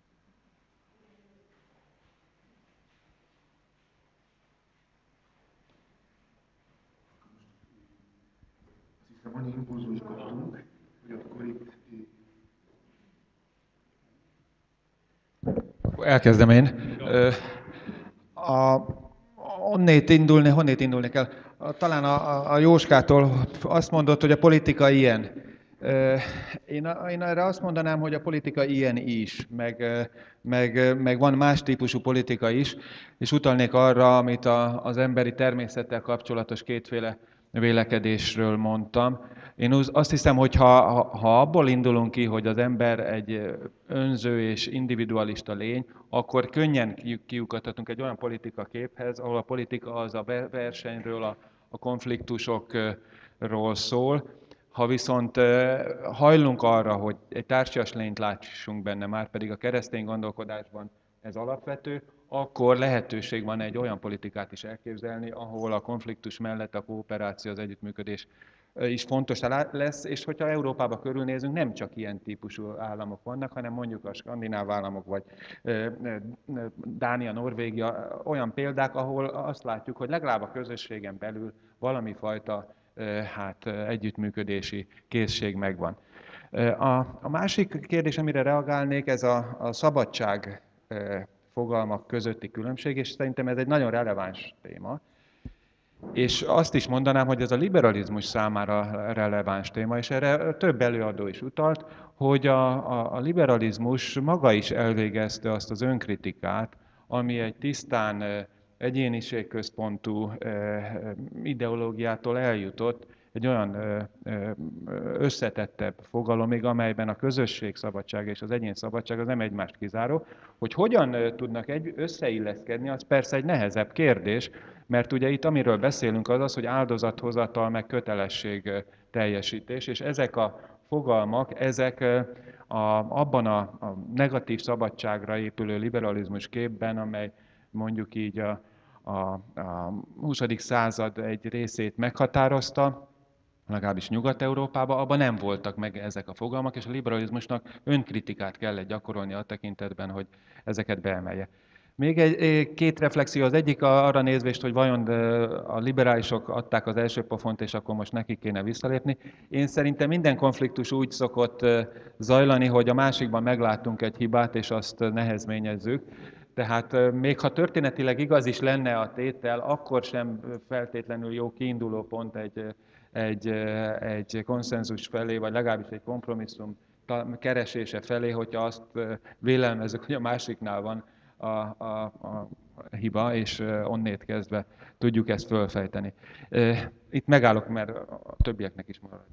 Annyi impulzust kaptunk, hogy akkor itt... Elkezdem én. Honnét indulni kell? Talán a Jóskától azt mondott, hogy a politika ilyen. Én erre azt mondanám, hogy a politika ilyen is, meg van más típusú politika is, és utalnék arra, amit az emberi természettel kapcsolatos kétféle vélekedésről mondtam. Én azt hiszem, hogy ha abból indulunk ki, hogy az ember egy önző és individualista lény, akkor könnyen kiukadhatunk egy olyan politika képhez, ahol a politika az a versenyről, a konfliktusokról szól. Ha viszont hajlunk arra, hogy egy társias lényt lássunk benne, már pedig a keresztény gondolkodásban ez alapvető, akkor lehetőség van egy olyan politikát is elképzelni, ahol a konfliktus mellett a kooperáció, az együttműködés is fontos lesz, és hogyha Európába körülnézünk, nem csak ilyen típusú államok vannak, hanem mondjuk a skandináv államok, vagy Dánia, Norvégia, olyan példák, ahol azt látjuk, hogy legalább a közösségen belül valami fajta együttműködési készség megvan. A másik kérdés, amire reagálnék, ez a szabadság fogalmak közötti különbség, és szerintem ez egy nagyon releváns téma. És azt is mondanám, hogy ez a liberalizmus számára releváns téma, és erre több előadó is utalt, hogy a liberalizmus maga is elvégezte azt az önkritikát, ami egy tisztán egyéniségközpontú ideológiától eljutott egy olyan összetettebb fogalomig, amelyben a közösség szabadsága és az egyén szabadság az nem egymást kizáró. Hogy hogyan tudnak összeilleszkedni, az persze egy nehezebb kérdés, mert ugye itt amiről beszélünk az, hogy áldozathozatal meg kötelesség teljesítés, és ezek a fogalmak, ezek abban a negatív szabadságra épülő liberalizmus képben, amely mondjuk így a 20. század egy részét meghatározta, legalábbis Nyugat-Európában, abban nem voltak meg ezek a fogalmak, és a liberalizmusnak önkritikát kellett gyakorolni a tekintetben, hogy ezeket beemelje. Még két reflexió, az egyik arra nézvést, hogy vajon a liberálisok adták az első pofont, és akkor most nekik kéne visszalépni. Én szerintem minden konfliktus úgy szokott zajlani, hogy a másikban meglátunk egy hibát, és azt nehezményezzük. Tehát még ha történetileg igaz is lenne a tétel, akkor sem feltétlenül jó kiinduló pont egy konszenzus felé, vagy legalábbis egy kompromisszum keresése felé, hogyha azt vélelmezzük, hogy a másiknál van a hiba, és onnét kezdve tudjuk ezt fölfejteni. Itt megállok, mert a többieknek is marad.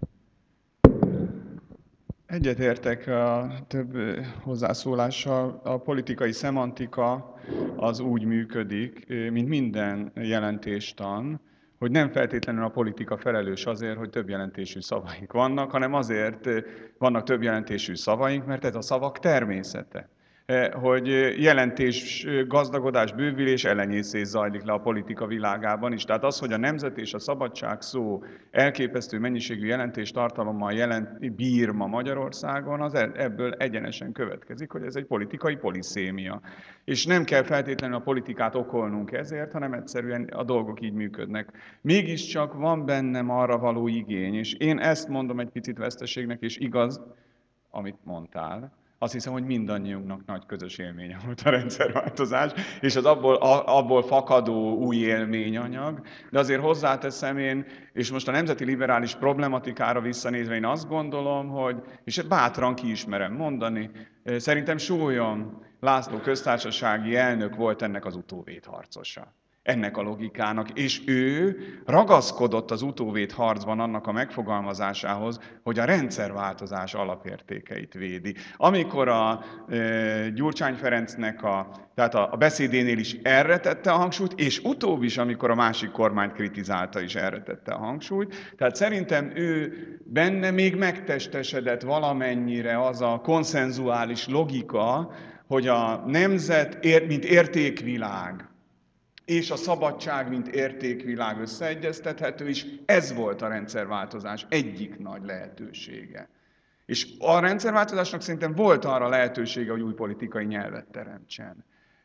Egyetértek a több hozzászólással. A politikai szemantika az úgy működik, mint minden jelentéstan, hogy nem feltétlenül a politika felelős azért, hogy több jelentésű szavaink vannak, hanem azért vannak több jelentésű szavaink, mert ez a szavak természete. Hogy jelentés, gazdagodás, bővülés, elenyészés zajlik le a politika világában is. Tehát az, hogy a nemzet és a szabadság szó elképesztő mennyiségű jelentéstartalommal bír ma Magyarországon, az ebből egyenesen következik, hogy ez egy politikai poliszémia. És nem kell feltétlenül a politikát okolnunk ezért, hanem egyszerűen a dolgok így működnek. Mégiscsak van bennem arra való igény, és én ezt mondom egy picit veszteségnek, és igaz, amit mondtál. Azt hiszem, hogy mindannyiunknak nagy közös élménye volt a rendszerváltozás, és az abból fakadó új élményanyag. De azért hozzáteszem én, és most a nemzeti liberális problematikára visszanézve én azt gondolom, hogy, és bátran ki is merem mondani, szerintem Sólyom László köztársasági elnök volt ennek az utóvédharcosa. Ennek a logikának, és ő ragaszkodott az utóvédharcban annak a megfogalmazásához, hogy a rendszerváltozás alapértékeit védi. Amikor a Gyurcsány Ferencnek tehát a beszédénél is erre tette a hangsúlyt, és utóbb is, amikor a másik kormányt kritizálta, is erre tette a hangsúlyt. Tehát szerintem ő benne még megtestesedett valamennyire az a konszenzuális logika, hogy a nemzet, mint értékvilág, és a szabadság, mint értékvilág összeegyeztethető is, ez volt a rendszerváltozás egyik nagy lehetősége. És a rendszerváltozásnak szerintem volt arra lehetősége, hogy új politikai nyelvet teremtsen.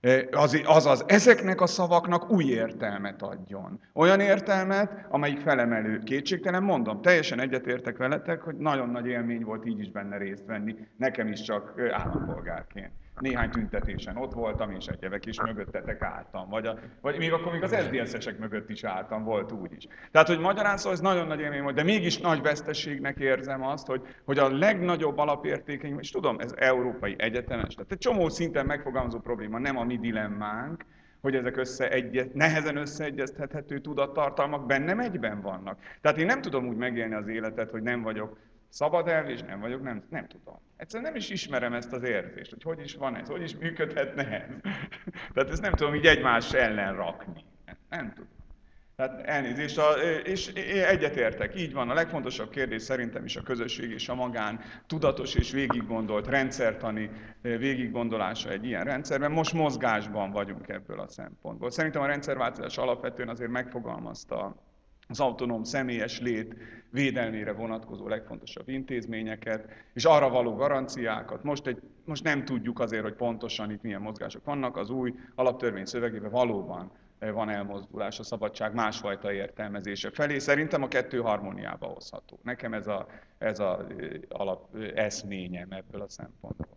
Azaz, ezeknek a szavaknak új értelmet adjon. Olyan értelmet, amelyik felemelő. Kétségtelen mondom, teljesen egyetértek veletek, hogy nagyon nagy élmény volt így is benne részt venni, nekem is csak állampolgárként. Néhány tüntetésen ott voltam, és egyebek is mögöttetek álltam. Vagy még akkor még az SZDSZ-esek mögött is álltam, volt úgy is. Tehát, hogy magyarán szó, ez nagyon nagy élmény volt, de mégis nagy veszteségnek érzem azt, hogy a legnagyobb alapértékeink, és tudom, ez európai egyetemes, tehát egy csomó szinten megfogalmazó probléma, nem a mi dilemmánk, hogy ezek nehezen összeegyeztethető tudattartalmak bennem egyben vannak. Tehát én nem tudom úgy megélni az életet, hogy nem vagyok szabad elv, és nem vagyok, nem tudom. Egyszerűen nem is ismerem ezt az érzést, hogy is van ez, hogy is működhetne ez. Tehát ezt nem tudom így egymás ellen rakni. Nem tudom. Tehát elnézést, és egyetértek, így van. A legfontosabb kérdés szerintem is a közösség és a magán tudatos és végiggondolt rendszertani végiggondolása egy ilyen rendszerben. Most mozgásban vagyunk ebből a szempontból. Szerintem a rendszerváltozás alapvetően azért megfogalmazta az autonóm személyes lét védelmére vonatkozó legfontosabb intézményeket, és arra való garanciákat. Most nem tudjuk azért, hogy pontosan itt milyen mozgások vannak, az új alaptörvény szövegében valóban van elmozdulás a szabadság másfajta értelmezése felé. Szerintem a kettő harmóniába hozható. Nekem ez az alap eszményem ebből a szempontból.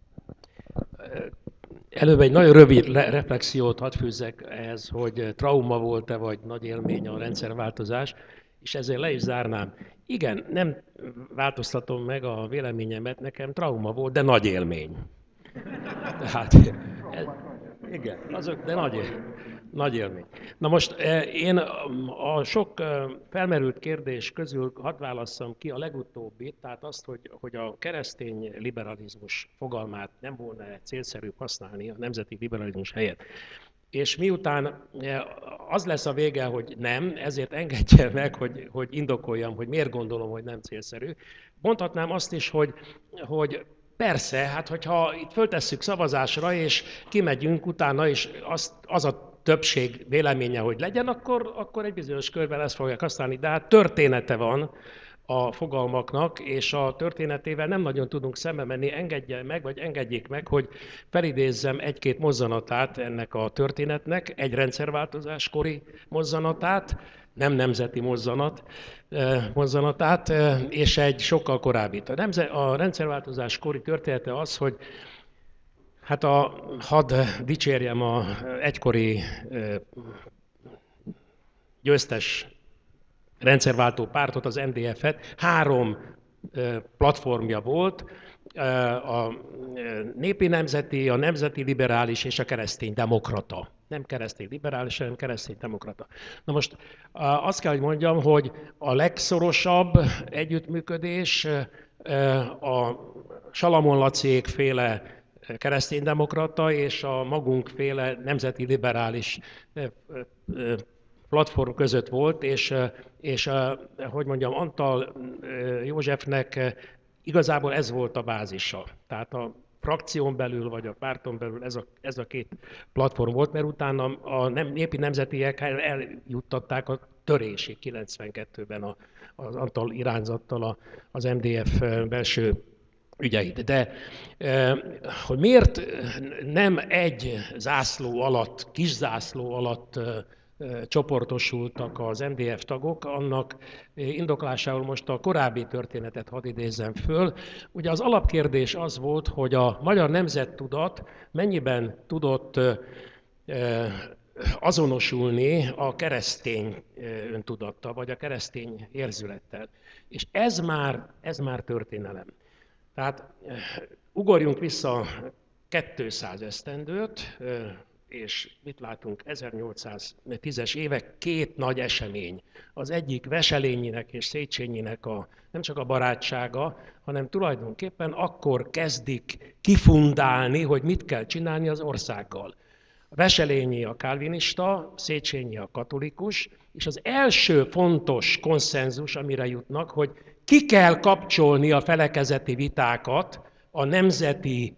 Előbb egy nagyon rövid reflexiót hadd fűzzek ehhez, hogy trauma volt-e, vagy nagy élmény a rendszerváltozás, és ezzel le is zárnám. Igen, nem változtatom meg a véleményemet, nekem trauma volt, de nagy élmény. Tehát, igen, de nagy élmény. Na most én a sok felmerült kérdés közül hadd válasszam ki a legutóbbit, tehát azt, hogy a keresztény liberalizmus fogalmát nem volna célszerűbb használni a nemzeti liberalizmus helyett. És miután az lesz a vége, hogy nem, ezért engedje meg, hogy indokoljam, hogy miért gondolom, hogy nem célszerű. Mondhatnám azt is, hogy persze, hát hogyha itt föltesszük szavazásra, és kimegyünk utána, és az a többség véleménye, hogy legyen, akkor egy bizonyos körben ezt fogják használni. De hát története van a fogalmaknak, és a történetével nem nagyon tudunk szembe menni. Engedje meg, vagy engedjék meg, hogy felidézzem egy-két mozzanatát ennek a történetnek, egy rendszerváltozáskori mozzanatát, nem nemzeti mozzanatát, és egy sokkal korábbit. A rendszerváltozáskori története az, hogy hát hadd dicsérjem a egykori győztes rendszerváltó pártot, az MDF-et. 3 platformja volt, a népi nemzeti, a nemzeti liberális és a keresztény demokrata. Nem keresztény liberális, hanem keresztény demokrata. Na most azt kell, hogy mondjam, hogy a legszorosabb együttműködés a Salamon Lacék féle kereszténydemokrata és a magunkféle nemzeti liberális platform között volt, és hogy mondjam, Antal Józsefnek igazából ez volt a bázisa. Tehát a frakción belül, vagy a párton belül ez a 2 platform volt, mert utána a népi nemzetiek eljuttatták a törésig 92-ben az Antal irányzattal az MDF belső ügyeit. De hogy miért nem egy zászló alatt, kis zászló alatt csoportosultak az MDF tagok, annak indoklásául most a korábbi történetet hadd idézzem föl. Ugye az alapkérdés az volt, hogy a magyar nemzettudat mennyiben tudott azonosulni a keresztény öntudattal, vagy a keresztény érzülettel. És ez már történelem. Tehát ugorjunk vissza 200 esztendőt, és mit látunk? 1810-es évek 2 nagy esemény. Az egyik Wesselényinek és Széchenyinek nem csak a barátsága, hanem tulajdonképpen akkor kezdik kifundálni, hogy mit kell csinálni az országgal. Wesselényi a kálvinista, Széchenyi a katolikus, és az első fontos konszenzus, amire jutnak, hogy ki kell kapcsolni a felekezeti vitákat a nemzeti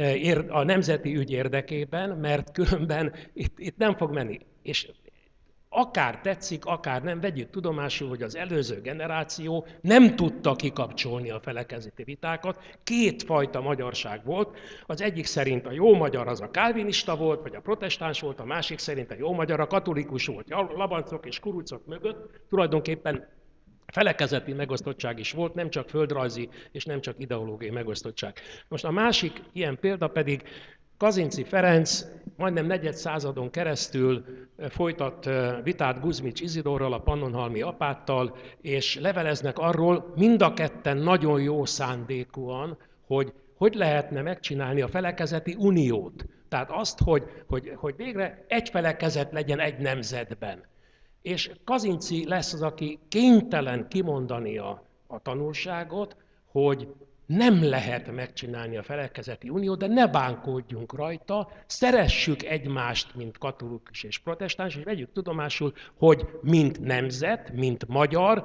ügy érdekében, mert különben itt nem fog menni. És akár tetszik, akár nem, vegyük tudomásul, hogy az előző generáció nem tudta kikapcsolni a felekezeti vitákat. 2 fajta magyarság volt. Az egyik szerint a jó magyar az a kálvinista volt, vagy a protestáns volt, a másik szerint a jó magyar a katolikus volt. Labancok és kurucok mögött tulajdonképpen felekezeti megosztottság is volt, nem csak földrajzi és nem csak ideológiai megosztottság. Most a másik ilyen példa pedig Kazinczy Ferenc majdnem negyed századon keresztül folytat vitát Guzmics Izidorral, a pannonhalmi apáttal, és leveleznek arról mind a ketten nagyon jó szándékúan, hogy lehetne megcsinálni a felekezeti uniót. Tehát azt, hogy végre egy felekezet legyen egy nemzetben. És Kazinczy lesz az, aki kénytelen kimondani a tanulságot, hogy nem lehet megcsinálni a felekezeti uniót, de ne bánkódjunk rajta, szeressük egymást, mint katolikus és protestáns, és vegyük tudomásul, hogy mint nemzet, mint magyar,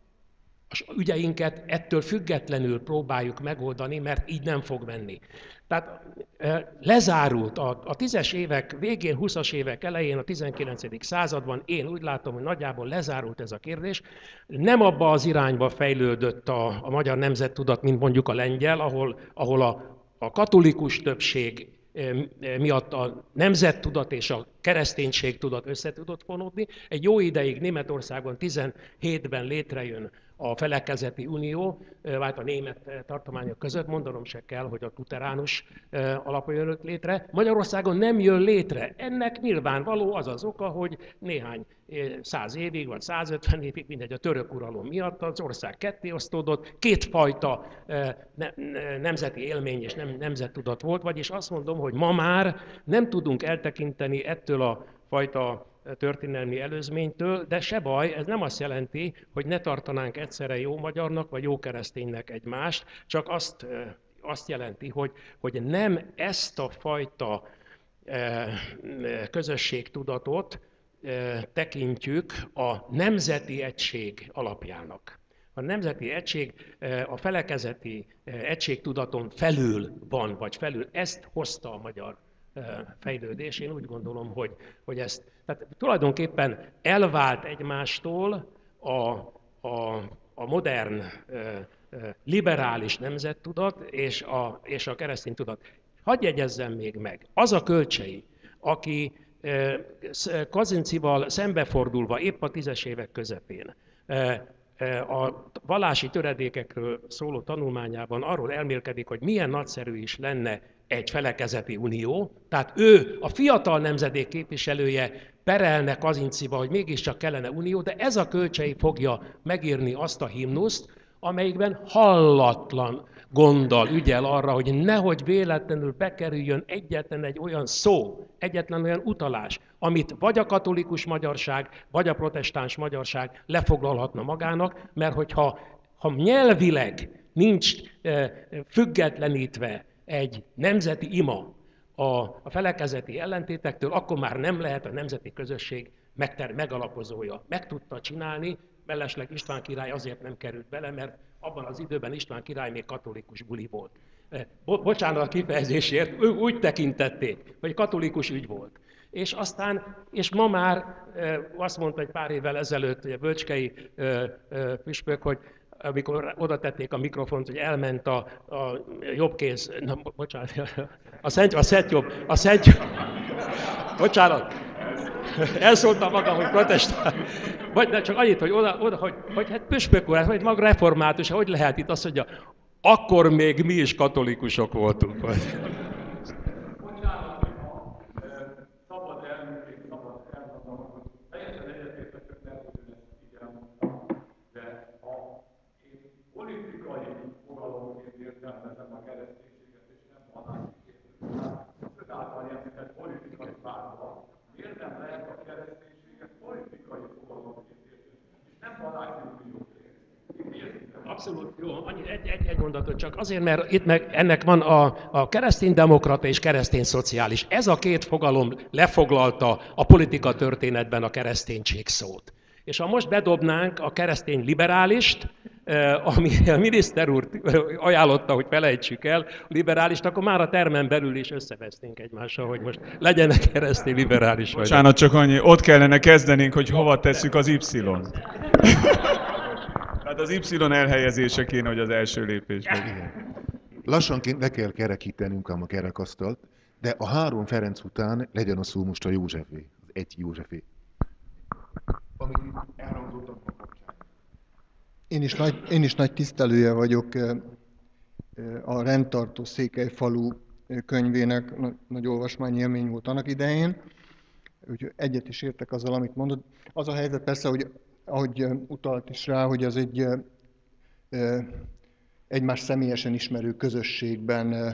az ügyeinket ettől függetlenül próbáljuk megoldani, mert így nem fog menni. Tehát lezárult a 10-es évek végén, 20-as évek elején, a 19. században, én úgy látom, hogy nagyjából lezárult ez a kérdés. Nem abba az irányba fejlődött a magyar nemzettudat, mint mondjuk a lengyel, ahol a katolikus többség miatt a nemzettudat és a kereszténység tudat össze tudott fonódni. Egy jó ideig Németországban 17-ben létrejön a felekezeti unió, vagy a német tartományok között, mondanom se kell, hogy a luteránus alapon jön létre. Magyarországon nem jön létre. Ennek nyilvánvaló az az oka, hogy néhány 100 évig, vagy 150 évig, mindegy, a török uralom miatt az ország kettéosztódott, 2 fajta nemzeti élmény és nemzettudat volt, vagyis azt mondom, hogy ma már nem tudunk eltekinteni ettől a fajta történelmi előzménytől, de se baj, ez nem azt jelenti, hogy ne tartanánk egyszerre jó magyarnak, vagy jó kereszténynek egymást, csak azt jelenti, hogy nem ezt a fajta közösségtudatot tekintjük a nemzeti egység alapjának. A nemzeti egység a felekezeti egységtudaton felül van, vagy felül. Ezt hozta a magyar fejlődés. Én úgy gondolom, hogy ezt, tehát tulajdonképpen elvált egymástól a modern liberális nemzettudat és a keresztény tudat. Hadd jegyezzem még meg, az a Kölcsey, aki Kazincival szembefordulva épp a 10-es évek közepén a vallási töredékekről szóló tanulmányában arról elmélkedik, hogy milyen nagyszerű is lenne egy felekezeti unió, tehát ő a fiatal nemzedék képviselője perelne Kazinciba, hogy mégiscsak kellene unió, de ez a Kölcsey fogja megírni azt a himnuszt, amelyikben hallatlan gonddal ügyel arra, hogy nehogy véletlenül bekerüljön egyetlen egy olyan szó, egyetlen olyan utalás, amit vagy a katolikus magyarság, vagy a protestáns magyarság lefoglalhatna magának, mert hogyha nyelvileg nincs függetlenítve egy nemzeti ima a felekezeti ellentétektől, akkor már nem lehet a nemzeti közösség megalapozója. Meg tudta csinálni, mellesleg István király azért nem került bele, mert abban az időben István király még katolikus buli volt. Bocsánat a kifejezésért, úgy tekintették, hogy katolikus ügy volt. És ma már azt mondta egy pár évvel ezelőtt, hogy a bölcskei püspök, hogy amikor oda tették a mikrofont, hogy elment a jobbkéz, bocsánat, a szent jobb, bocsánat, elszóltam magam, hogy protestál, vagy de csak annyit, hogy oda hogy hát püspök úr, vagy maga református, hogy lehet itt azt mondja, akkor még mi is katolikusok voltunk. Abszolút jó, egy mondatot csak azért, mert itt ennek van a kereszténydemokrata és keresztényszociális. Ez a két fogalom lefoglalta a politika történetben a kereszténység szót. És ha most bedobnánk a keresztény liberálist, ami a miniszter úr ajánlotta, hogy felejtsük el, liberálist, akkor már a termen belül is összevesznénk egymással, hogy most legyenek keresztény liberális. Bocsánat, csak annyi, ott kellene kezdenénk, hogy hova tesszük az Y-t. Hát az Y elhelyezése kéne, hogy az első lépés. Lassanként le kell kerekítenünk a kerekasztalt, de a 3 Ferenc után legyen a szó most a Józsefé, az 1 Józsefé. Amit elhangzott a kapcsán. Én is nagy tisztelője vagyok a rendtartó Székelyfalu könyvének, nagy olvasmányélmény volt annak idején, úgyhogy egyet is értek azzal, amit mondod. Az a helyzet persze, hogy ahogy utalt is rá, hogy az egy egymás személyesen ismerő közösségben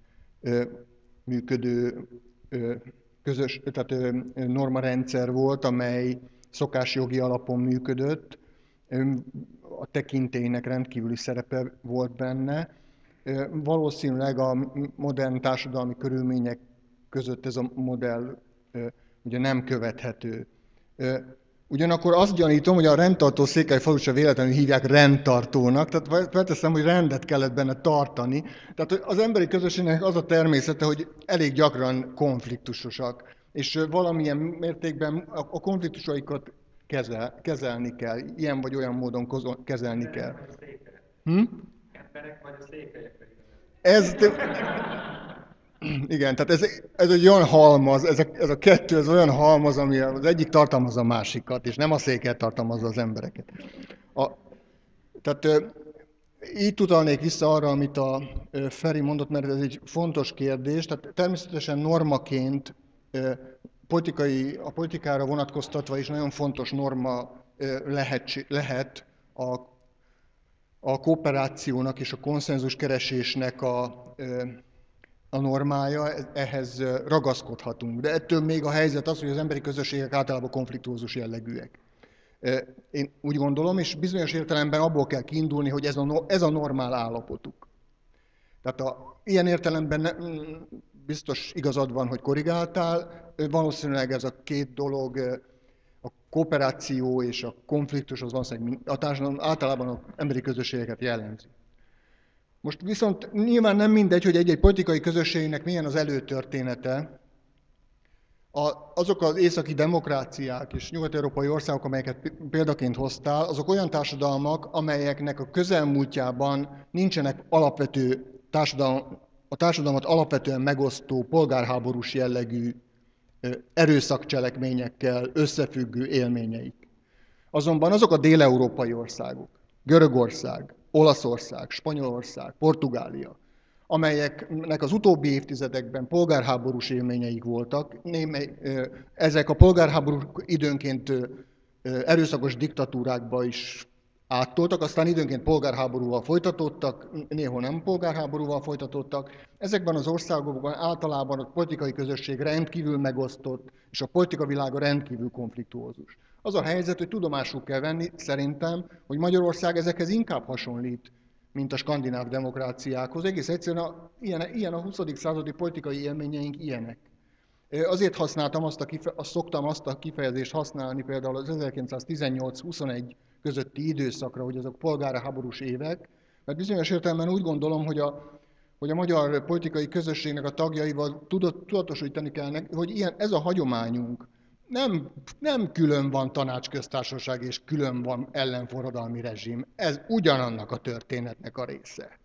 működő tehát normarendszer volt, amely szokásjogi alapon működött, a tekintélynek rendkívüli szerepe volt benne. Valószínűleg a modern társadalmi körülmények között ez a modell ugye nem követhető. Ugyanakkor azt gyanítom, hogy a rendtartó Székelyfalut se véletlenül hívják rendtartónak, tehát felteszem, hogy rendet kellett benne tartani. Tehát az emberi közösségnek az a természete, hogy elég gyakran konfliktusosak, és valamilyen mértékben a konfliktusaikat kezelni kell, ilyen vagy olyan módon kezelni kell. Emberek vagy a székelyek? Igen, tehát ez egy olyan halmaz, ez a kettő, ez olyan halmaz, ami az egyik tartalmazza a másikat, és nem a székelyet tartalmazza az embereket. Tehát így utalnék vissza arra, amit a Feri mondott, mert ez egy fontos kérdés. Tehát természetesen normaként a politikára vonatkoztatva is nagyon fontos norma lehet a kooperációnak és a konszenzuskeresésnek a normája, ehhez ragaszkodhatunk. De ettől még a helyzet az, hogy az emberi közösségek általában konfliktuózus jellegűek. Én úgy gondolom, és bizonyos értelemben abból kell kiindulni, hogy ez a normál állapotuk. Tehát ilyen értelemben biztos igazad van, hogy korrigáltál, valószínűleg ez a két dolog, a kooperáció és a konfliktus, az valószínűleg a társadalom általában az emberi közösségeket jellemzi. Most viszont nyilván nem mindegy, hogy egy-egy politikai közösségnek milyen az előtörténete. azok az északi demokráciák és nyugat-európai országok, amelyeket példaként hoztál, azok olyan társadalmak, amelyeknek a közelmúltjában nincsenek alapvető a társadalmat alapvetően megosztó polgárháborús jellegű erőszakcselekményekkel összefüggő élményeik. Azonban azok a déleurópai országok, Görögország, Olaszország, Spanyolország, Portugália, amelyeknek az utóbbi évtizedekben polgárháborús élményeik voltak, ezek a polgárháborúk időnként erőszakos diktatúrákba is áttoltak, aztán időnként polgárháborúval folytatódtak, néhol nem polgárháborúval folytatódtak. Ezekben az országokban általában a politikai közösség rendkívül megosztott, és a politika világa rendkívül konfliktuózus. Az a helyzet, hogy tudomásul kell venni szerintem, hogy Magyarország ezekhez inkább hasonlít, mint a skandináv demokráciákhoz. Egész egyszerűen ilyen a 20. századi politikai élményeink ilyenek. Azért szoktam azt a kifejezést használni például az 1918-21 közötti időszakra, hogy azok polgárháborús évek, mert bizonyos értelemben úgy gondolom, hogy a magyar politikai közösségnek a tagjaival tudatosítani kell, hogy ez a hagyományunk nem külön van tanácsköztársaság és külön van ellenforradalmi rezsim. Ez ugyanannak a történetnek a része.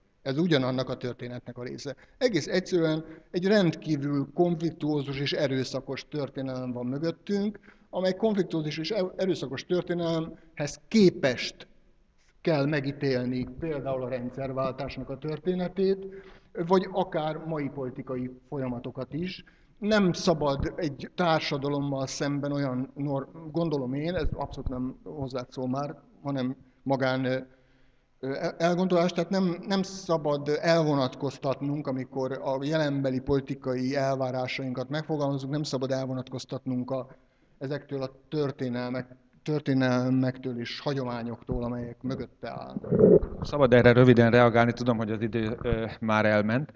Egész egyszerűen egy rendkívül konfliktuózus és erőszakos történelem van mögöttünk, amely konfliktuózus és erőszakos történelemhez képest kell megítélni például a rendszerváltásnak a történetét, vagy akár mai politikai folyamatokat is. Nem szabad egy társadalommal szemben olyan, gondolom én, ez abszolút nem hozzád szól már, hanem magán elgondolás, tehát nem szabad elvonatkoztatnunk, amikor a jelenbeli politikai elvárásainkat megfogalmazunk, nem szabad elvonatkoztatnunk ezektől a történelmektől és hagyományoktól, amelyek mögötte állnak. Szabad erre röviden reagálni, tudom, hogy az idő már elment.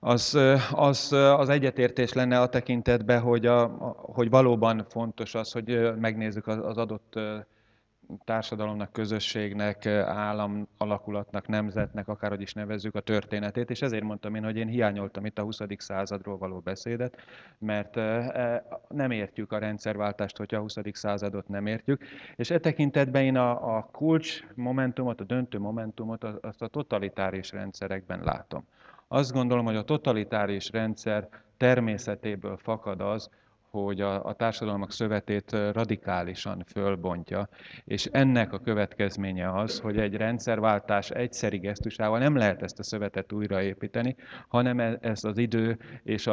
Az egyetértés lenne a tekintetben, hogy valóban fontos az, hogy megnézzük az adott társadalomnak, közösségnek, állam alakulatnak, nemzetnek, akárhogy is nevezzük a történetét, és ezért mondtam én, hogy én hiányoltam itt a 20. századról való beszédet, mert nem értjük a rendszerváltást, hogyha a 20. századot nem értjük, és e tekintetben én a kulcs momentumot, a döntő momentumot azt a totalitáris rendszerekben látom. Azt gondolom, hogy a totalitáris rendszer természetéből fakad az, hogy a társadalmak szövetét radikálisan fölbontja, és ennek a következménye az, hogy egy rendszerváltás egyszeri gesztusával nem lehet ezt a szövetet újraépíteni, hanem ez az idő és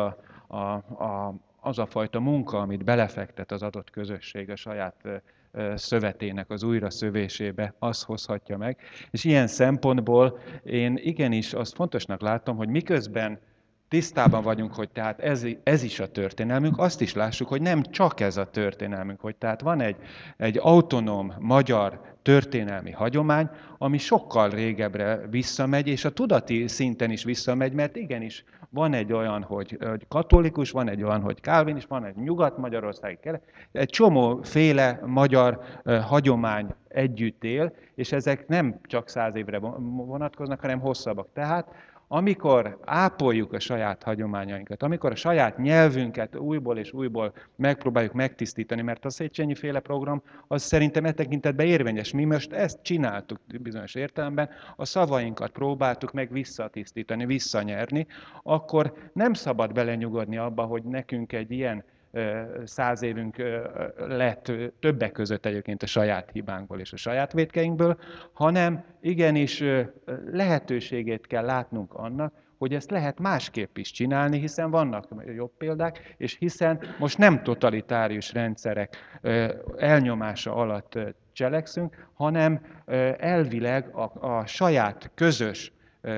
az a fajta munka, amit belefektet az adott közösség a saját szövetének az újraszövésébe, az hozhatja meg. És ilyen szempontból én igenis azt fontosnak látom, hogy miközben tisztában vagyunk, hogy tehát ez is a történelmünk, azt is lássuk, hogy nem csak ez a történelmünk, hogy tehát van egy autonóm magyar történelmi hagyomány, ami sokkal régebbre visszamegy, és a tudati szinten is visszamegy, mert igenis van egy olyan, hogy katolikus, van egy olyan, hogy kálvinus, van egy nyugat-magyarországi, egy csomóféle magyar hagyomány együtt él, és ezek nem csak 100 évre vonatkoznak, hanem hosszabbak. Tehát amikor ápoljuk a saját hagyományainkat, amikor a saját nyelvünket újból és újból megpróbáljuk megtisztítani, mert a Széchenyi féle program az szerintem e tekintetben érvényes. Mi most ezt csináltuk bizonyos értelemben, a szavainkat próbáltuk meg visszatisztítani, visszanyerni, akkor nem szabad belenyugodni abba, hogy nekünk egy ilyen 100 évünk lett többek között egyébként a saját hibánkból és a saját vétkeinkből, hanem igenis lehetőségét kell látnunk annak, hogy ezt lehet másképp is csinálni, hiszen vannak jobb példák, és hiszen most nem totalitárius rendszerek elnyomása alatt cselekszünk, hanem elvileg a saját közös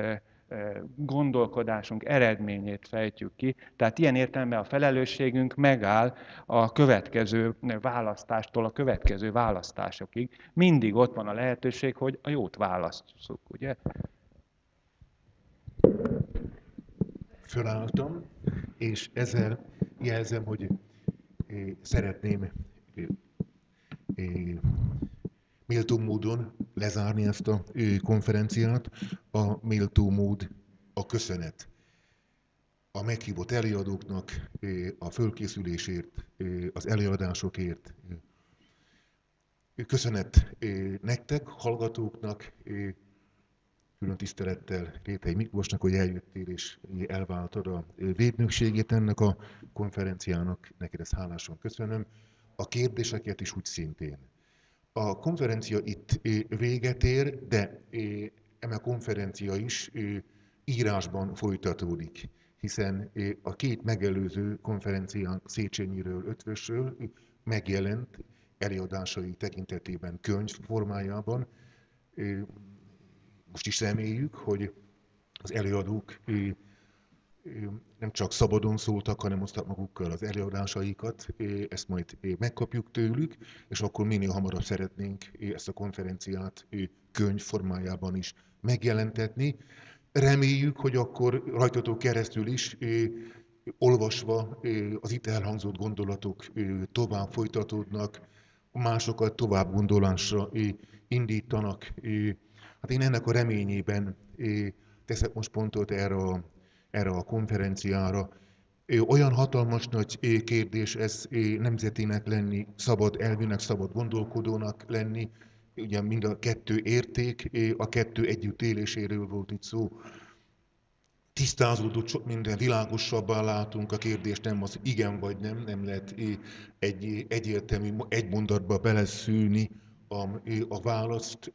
gondolkodásunk eredményét fejtjük ki. Tehát ilyen értelemben a felelősségünk megáll a következő választástól a következő választásokig. Mindig ott van a lehetőség, hogy a jót válasszuk, ugye? Fölálltam, és ezzel jelzem, hogy szeretném méltó módon lezárni ezt a konferenciát. A méltó mód a köszönet. a meghívott előadóknak a fölkészülésért, az előadásokért. Köszönet nektek, hallgatóknak, külön tisztelettel Rétei Miklósnak, hogy eljöttél és elvállaltad a védnökségét ennek a konferenciának. Neked ezt hálásan köszönöm. A kérdéseket is úgy szintén. A konferencia itt véget ér, de eme konferencia is írásban folytatódik, hiszen a két megelőző konferenciánk Széchenyiről, Ötvösről megjelent előadásai tekintetében könyv formájában. Most is reméljük, hogy az előadók nem csak szabadon szóltak, hanem hoztak magukkal az előadásaikat, ezt majd megkapjuk tőlük, és akkor minél hamarabb szeretnénk ezt a konferenciát könyv formájában is megjelentetni. Reméljük, hogy akkor rajtatok keresztül is olvasva az itt elhangzott gondolatok tovább folytatódnak, másokat tovább gondolásra indítanak. Hát én ennek a reményében teszek most pontot erre a konferenciára. Olyan hatalmas nagy kérdés ez nemzetének lenni, szabad elvűnek, szabad gondolkodónak lenni, ugye mind a kettő érték, a kettő együttéléséről volt itt szó. Tisztázódott sok minden, világosabbá látunk, a kérdés nem az igen vagy nem lehet egyértelmű, egy mondatba beleszülni a választ.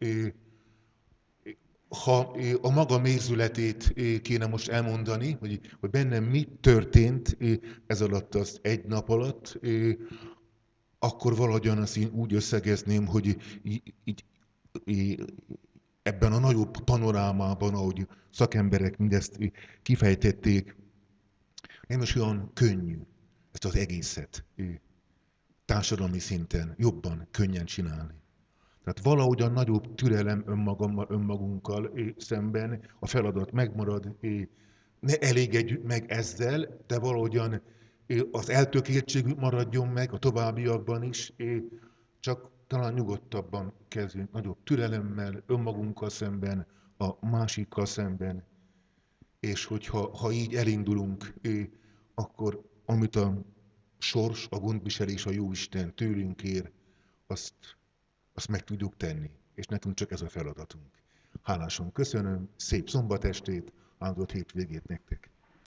Ha a maga mérzületét kéne most elmondani, hogy bennem mi történt ez alatt az egy nap alatt, akkor valahogyan azt én úgy összegezném, hogy így ebben a nagyobb panorámában, ahogy szakemberek mindezt kifejtették, nem is olyan könnyű ezt az egészet társadalmi szinten jobban, könnyen csinálni. Tehát valahogyan nagyobb türelem önmagunkkal szemben, a feladat megmarad, ne elégedjük meg ezzel, de valahogyan az eltökéltségünk maradjon meg a továbbiakban is, csak talán nyugodtabban kezdjünk, nagyobb türelemmel, önmagunkkal szemben, a másikkal szemben, és hogyha így elindulunk, akkor amit a sors, a gondviselés, a Jóisten tőlünk ér, azt meg tudjuk tenni, és nekünk csak ez a feladatunk. Hálásan köszönöm, szép szombatestét, áldott hétvégét nektek!